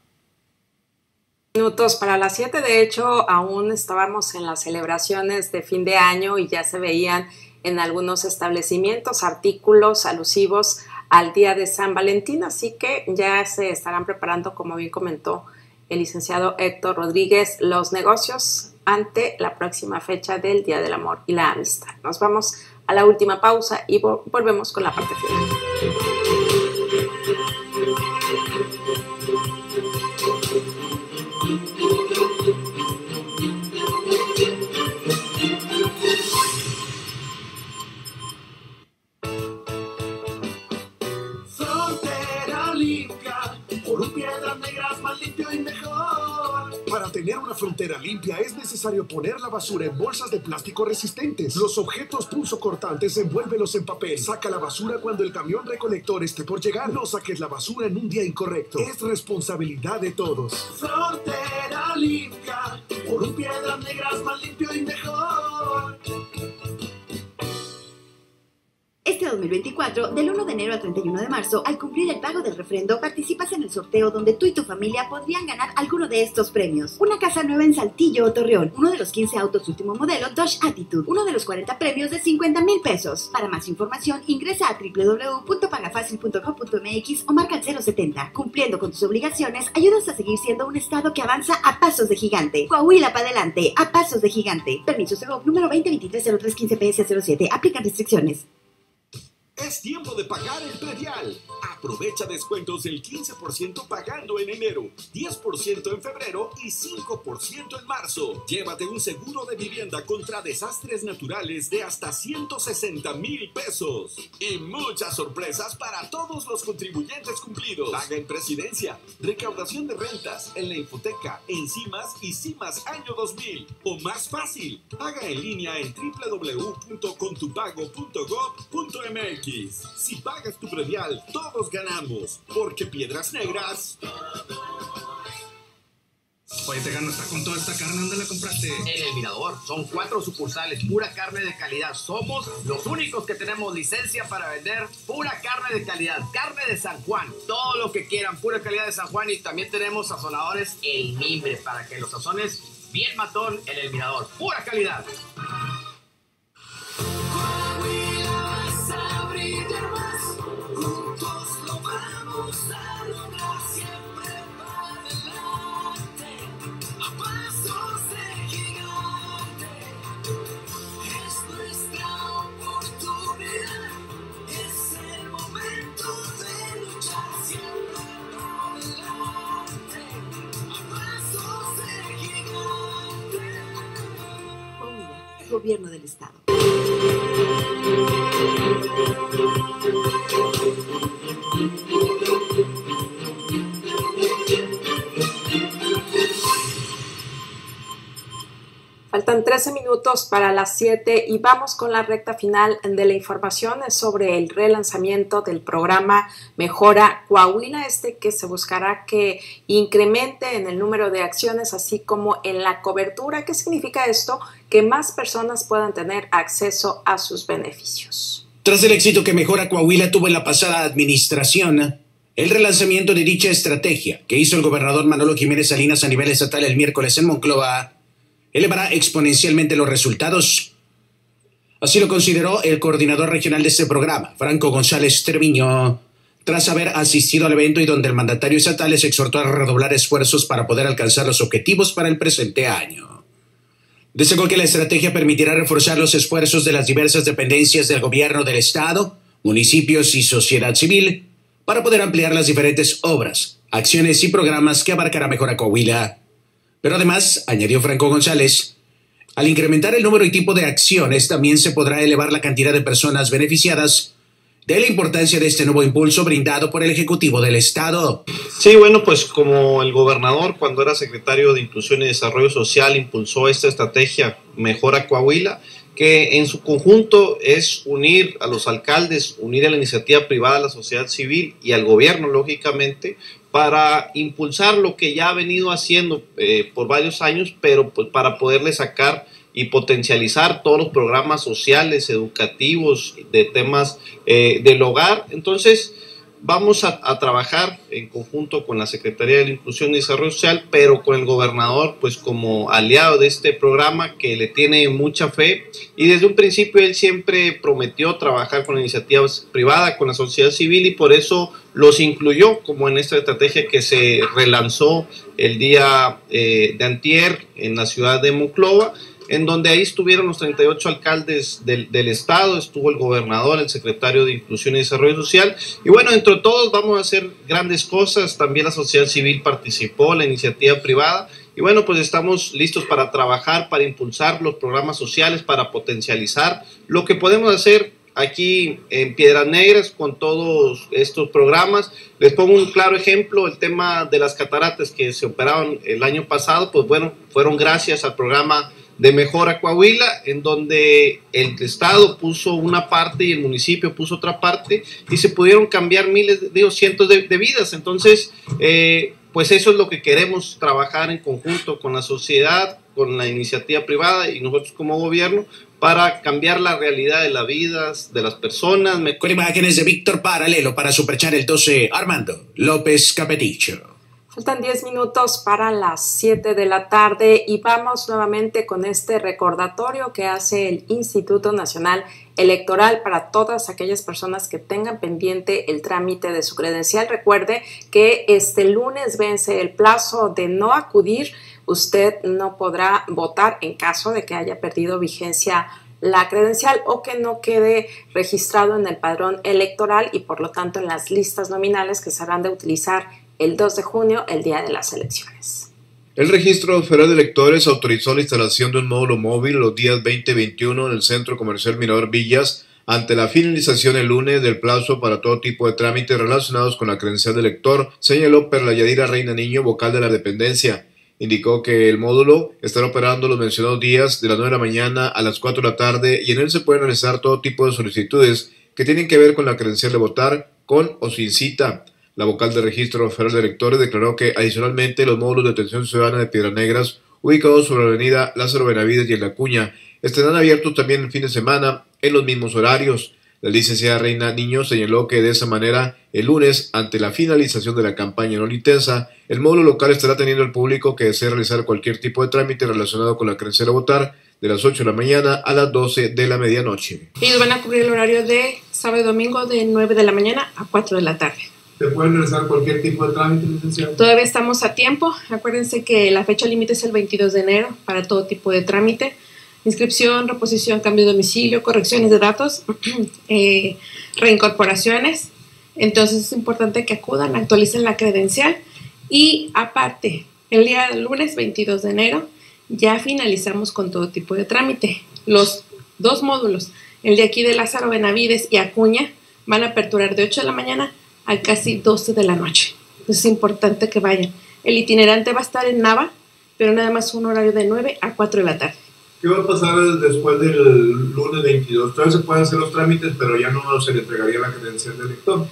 Minutos para las 7, de hecho aún estábamos en las celebraciones de fin de año y ya se veían en algunos establecimientos artículos alusivos al día de San Valentín, así que ya se estarán preparando, como bien comentó el licenciado Héctor Rodríguez, los negocios ante la próxima fecha del Día del Amor y la Amistad. Nos vamos a la última pausa y volvemos con la parte final. Frontera limpia, por un Piedras Negras más limpio y mejor. Para tener una frontera limpia es necesario poner la basura en bolsas de plástico resistentes. Los objetos punzocortantes envuélvelos en papel. Saca la basura cuando el camión recolector esté por llegar. No saques la basura en un día incorrecto. Es responsabilidad de todos. Frontera limpia, por un Piedras Negras más limpio y mejor. Este 2024, del 1 de enero al 31 de marzo, al cumplir el pago del refrendo, participas en el sorteo donde tú y tu familia podrían ganar alguno de estos premios. Una casa nueva en Saltillo o Torreón, uno de los 15 autos último modelo Dodge Attitude, uno de los 40 premios de 50,000 pesos. Para más información, ingresa a www.pagafacil.com.mx o marca el 070. Cumpliendo con tus obligaciones, ayudas a seguir siendo un estado que avanza a pasos de gigante. Coahuila para adelante, a pasos de gigante. Permiso Segov número 2023-0315 PS07. Aplican restricciones. Es tiempo de pagar el predial. Aprovecha descuentos del 15% pagando en enero, 10% en febrero y 5% en marzo. Llévate un seguro de vivienda contra desastres naturales de hasta 160,000 pesos. Y muchas sorpresas para todos los contribuyentes cumplidos. Paga en Presidencia, recaudación de rentas, en la hipoteca, en CIMAS y CIMAS año 2000. O más fácil, paga en línea en www.contupago.gov.mx. Si pagas tu predial, todos ganamos, porque Piedras Negras... Oye, Tejano, está con toda esta carne, ¿dónde la compraste? En El Mirador. Son 4 sucursales, pura carne de calidad. Somos los únicos que tenemos licencia para vender pura carne de calidad. Carne de San Juan, todo lo que quieran, pura calidad de San Juan. Y también tenemos sazonadores El Mimbre, para que los sazones bien matón en El Mirador. Pura calidad. Gobierno del Estado. Faltan 13 minutos para las 7 y vamos con la recta final de la información sobre el relanzamiento del programa Mejora Coahuila, que se buscará que incremente en el número de acciones, así como en la cobertura. ¿Qué significa esto? Que más personas puedan tener acceso a sus beneficios. Tras el éxito que Mejora Coahuila tuvo en la pasada administración, el relanzamiento de dicha estrategia que hizo el gobernador Manolo Jiménez Salinas a nivel estatal el miércoles en Monclova elevará exponencialmente los resultados. Así lo consideró el coordinador regional de este programa, Franco González Treviño, tras haber asistido al evento y donde el mandatario estatal les exhortó a redoblar esfuerzos para poder alcanzar los objetivos para el presente año. Destacó que la estrategia permitirá reforzar los esfuerzos de las diversas dependencias del gobierno del estado, municipios y sociedad civil para poder ampliar las diferentes obras, acciones y programas que abarcará Mejora Coahuila. Pero además, añadió Franco González, al incrementar el número y tipo de acciones, también se podrá elevar la cantidad de personas beneficiadas, de la importancia de este nuevo impulso brindado por el Ejecutivo del Estado. Sí, bueno, pues como el gobernador, cuando era secretario de Inclusión y Desarrollo Social, impulsó esta estrategia Mejora Coahuila, que en su conjunto es unir a los alcaldes, unir a la iniciativa privada, a la sociedad civil y al gobierno, lógicamente, para impulsar lo que ya ha venido haciendo por varios años, pero pues para poderle sacar y potencializar todos los programas sociales, educativos, de temas del hogar. Entonces, vamos a trabajar en conjunto con la Secretaría de la Inclusión y Desarrollo Social, pero con el gobernador, pues como aliado de este programa que le tiene mucha fe, y desde un principio él siempre prometió trabajar con la iniciativa privada, con la sociedad civil, y por eso los incluyó como en esta estrategia que se relanzó el día de antier en la ciudad de Monclova, en donde ahí estuvieron los 38 alcaldes del estado, estuvo el gobernador, el secretario de Inclusión y Desarrollo Social, y bueno, entre todos vamos a hacer grandes cosas. También la sociedad civil participó, la iniciativa privada, y bueno, pues estamos listos para trabajar, para impulsar los programas sociales, para potencializar lo que podemos hacer aquí en Piedras Negras con todos estos programas. Les pongo un claro ejemplo, el tema de las cataratas que se operaron el año pasado, pues bueno, fueron gracias al programa de Mejora Coahuila, en donde el Estado puso una parte y el municipio puso otra parte, y se pudieron cambiar cientos de vidas. Entonces, pues eso es lo que queremos trabajar en conjunto con la sociedad, con la iniciativa privada y nosotros como gobierno, para cambiar la realidad de las vidas de las personas. Con imágenes de Víctor Paralelo para Superchar el 12, Armando López Capeticho. Faltan 10 minutos para las 7 de la tarde y vamos nuevamente con este recordatorio que hace el Instituto Nacional Electoral para todas aquellas personas que tengan pendiente el trámite de su credencial. Recuerde que este lunes vence el plazo de no acudir. Usted no podrá votar en caso de que haya perdido vigencia la credencial o que no quede registrado en el padrón electoral y por lo tanto en las listas nominales que se habrán de utilizar el 2 de junio, el día de las elecciones. El Registro Federal de Electores autorizó la instalación de un módulo móvil los días 20 y 21 en el Centro Comercial Mirador Villas ante la finalización el lunes del plazo para todo tipo de trámites relacionados con la credencial de elector, señaló Perla Yadira Reina Niño, vocal de la dependencia. Indicó que el módulo estará operando los mencionados días de las 9 de la mañana a las 4 de la tarde y en él se pueden realizar todo tipo de solicitudes que tienen que ver con la credencial de votar, con o sin cita. La vocal del Registro Federal de Electores declaró que adicionalmente los módulos de atención ciudadana de Piedras Negras, ubicados sobre la avenida Lázaro Benavides y en La Cuña, estarán abiertos también el fin de semana en los mismos horarios. La licenciada Reina Niño señaló que de esa manera, el lunes, ante la finalización de la campaña no intensa, el módulo local estará teniendo al público que desee realizar cualquier tipo de trámite relacionado con la credencial de votar de las 8 de la mañana a las 12 de la medianoche. Ellos van a cubrir el horario de sábado y domingo de 9 de la mañana a 4 de la tarde. ¿Se pueden realizar cualquier tipo de trámite, licenciado? Todavía estamos a tiempo. Acuérdense que la fecha límite es el 22 de enero para todo tipo de trámite. Inscripción, reposición, cambio de domicilio, correcciones de datos, reincorporaciones. Entonces es importante que acudan, actualicen la credencial. Y aparte, el día del lunes 22 de enero ya finalizamos con todo tipo de trámite. Los dos módulos, el de aquí de Lázaro Benavides y Acuña, van a aperturar de 8 de la mañana a casi 12 de la noche. Entonces es importante que vayan. El itinerante va a estar en Nava, pero nada más un horario de 9 a 4 de la tarde. ¿Qué va a pasar después del lunes 22? Todavía se pueden hacer los trámites, pero ya no se le entregaría la credencial del elector.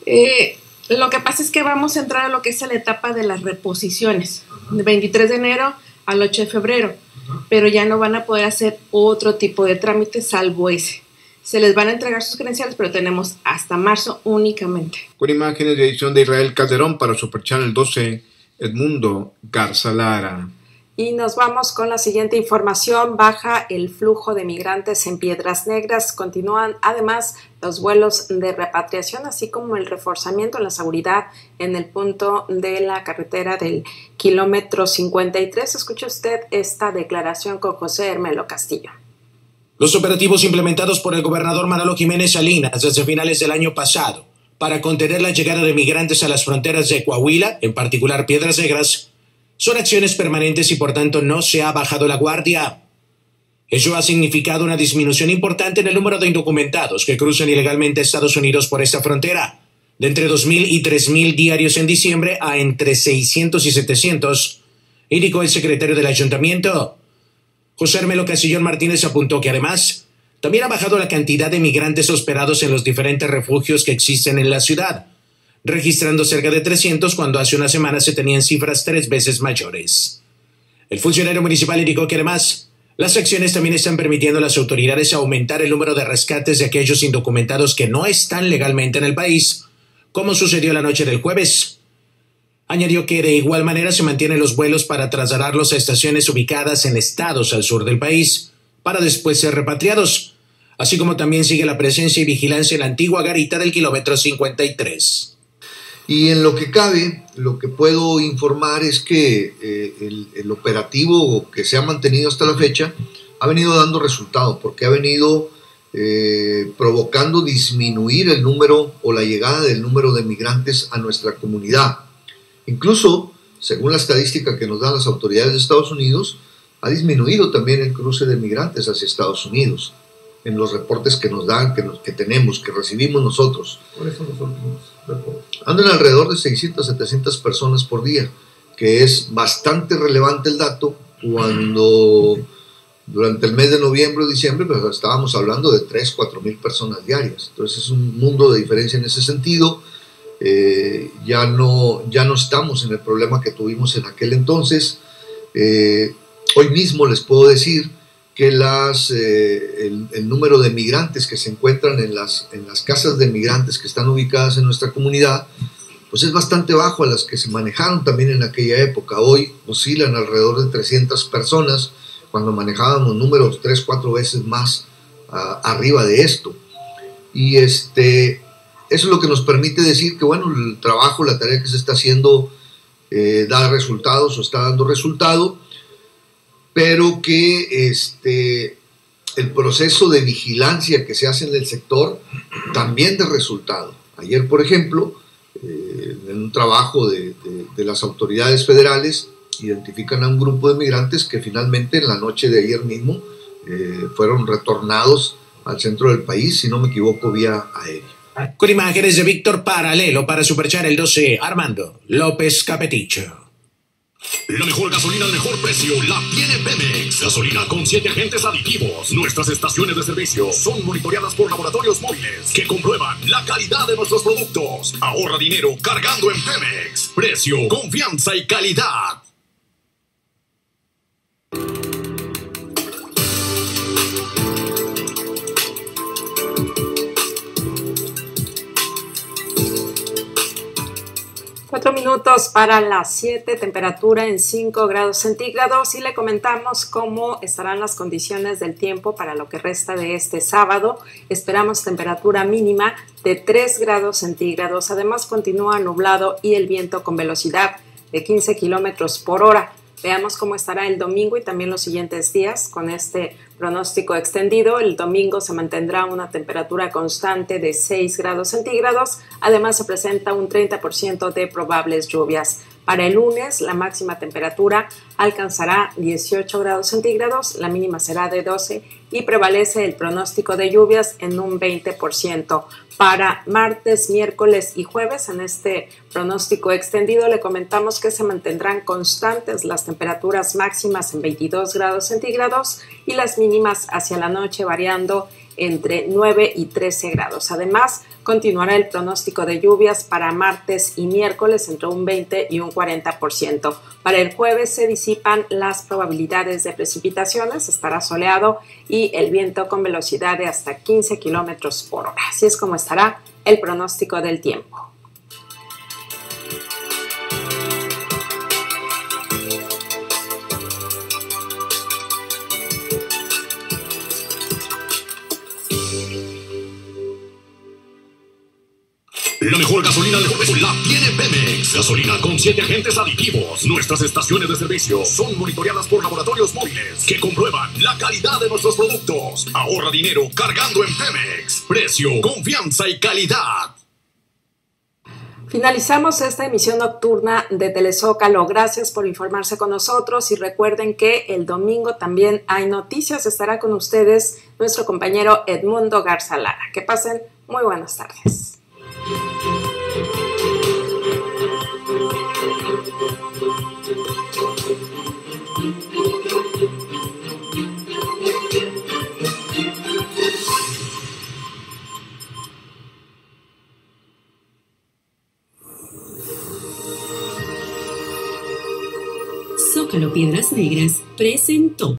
Lo que pasa es que vamos a entrar a lo que es la etapa de las reposiciones, del 23 de enero al 8 de febrero, pero ya no van a poder hacer otro tipo de trámite salvo ese. Se les van a entregar sus credenciales, pero tenemos hasta marzo únicamente. Con imágenes de edición de Israel Calderón para Superchannel 12, Edmundo Garza Lara. Y nos vamos con la siguiente información. Baja el flujo de migrantes en Piedras Negras. Continúan además los vuelos de repatriación, así como el reforzamiento en la seguridad en el punto de la carretera del kilómetro 53. Escuche usted esta declaración con José Hermelo Castillo. Los operativos implementados por el gobernador Manolo Jiménez Salinas desde finales del año pasado para contener la llegada de migrantes a las fronteras de Coahuila, en particular Piedras Negras, son acciones permanentes y por tanto no se ha bajado la guardia. Ello ha significado una disminución importante en el número de indocumentados que cruzan ilegalmente a Estados Unidos por esta frontera, de entre 2.000 y 3.000 diarios en diciembre a entre 600 y 700, indicó el secretario del ayuntamiento. José Hermelo Casillón Martínez apuntó que además también ha bajado la cantidad de migrantes hospedados en los diferentes refugios que existen en la ciudad, registrando cerca de 300 cuando hace una semana se tenían cifras 3 veces mayores. El funcionario municipal indicó que además las acciones también están permitiendo a las autoridades aumentar el número de rescates de aquellos indocumentados que no están legalmente en el país, como sucedió la noche del jueves. Añadió que de igual manera se mantienen los vuelos para trasladarlos a estaciones ubicadas en estados al sur del país, para después ser repatriados, así como también sigue la presencia y vigilancia en la antigua garita del kilómetro 53. Y en lo que cabe, lo que puedo informar es que el operativo que se ha mantenido hasta la fecha ha venido dando resultados, porque ha venido provocando disminuir el número o la llegada del número de migrantes a nuestra comunidad. Incluso, según la estadística que nos dan las autoridades de Estados Unidos, ha disminuido también el cruce de migrantes hacia Estados Unidos. en los reportes que nos dan, que tenemos, que recibimos nosotros. ¿Cuáles son los últimos reportes? Andan alrededor de 600, 700 personas por día, que es bastante relevante el dato cuando durante el mes de noviembre o diciembre pues, estábamos hablando de 3, 4 mil personas diarias. Entonces es un mundo de diferencia en ese sentido. Ya no estamos en el problema que tuvimos en aquel entonces. Hoy mismo les puedo decir que el número de migrantes que se encuentran en las casas de migrantes que están ubicadas en nuestra comunidad, pues es bastante bajo a las que se manejaron también en aquella época. Hoy oscilan alrededor de 300 personas, cuando manejábamos números 3, 4 veces más arriba de esto. Y eso es lo que nos permite decir que, bueno, el trabajo, la tarea que se está haciendo da resultados o está dando resultado, pero que el proceso de vigilancia que se hace en el sector también da resultado. Ayer, por ejemplo, en un trabajo de las autoridades federales, identifican a un grupo de migrantes que finalmente en la noche de ayer mismo fueron retornados al centro del país, si no me equivoco, vía aérea. Con imágenes de Víctor Paralelo para Superchar el 12, Armando López Capeticho. La mejor gasolina al mejor precio la tiene Pemex. Gasolina con 7 agentes aditivos. Nuestras estaciones de servicio son monitoreadas por laboratorios móviles que comprueban la calidad de nuestros productos. Ahorra dinero cargando en Pemex. Precio, confianza y calidad. Cuatro minutos para las 7, temperatura en 5 grados centígrados y le comentamos cómo estarán las condiciones del tiempo para lo que resta de este sábado. Esperamos temperatura mínima de 3 grados centígrados, además continúa nublado y el viento con velocidad de 15 kilómetros por hora. Veamos cómo estará el domingo y también los siguientes días con este pronóstico extendido. El domingo se mantendrá una temperatura constante de 6 grados centígrados. Además, se presenta un 30% de probables lluvias. Para el lunes, la máxima temperatura alcanzará 18 grados centígrados, la mínima será de 12 y prevalece el pronóstico de lluvias en un 20%. Para martes, miércoles y jueves, en este pronóstico extendido, le comentamos que se mantendrán constantes las temperaturas máximas en 22 grados centígrados y las mínimas hacia la noche variando entre 9 y 13 grados. Además, continuará el pronóstico de lluvias para martes y miércoles entre un 20 y un 40%. Para el jueves se disipan las probabilidades de precipitaciones, estará soleado y el viento con velocidad de hasta 15 kilómetros por hora. Así es como estará el pronóstico del tiempo. La mejor gasolina al mejor precio la tiene Pemex. Gasolina con 7 agentes aditivos. Nuestras estaciones de servicio son monitoreadas por laboratorios móviles que comprueban la calidad de nuestros productos. Ahorra dinero cargando en Pemex. Precio, confianza y calidad. Finalizamos esta emisión nocturna de Telezócalo. Gracias por informarse con nosotros y recuerden que el domingo también hay noticias. Estará con ustedes nuestro compañero Edmundo Garza Lara. Que pasen muy buenas tardes. Zócalo Piedras Negras presentó.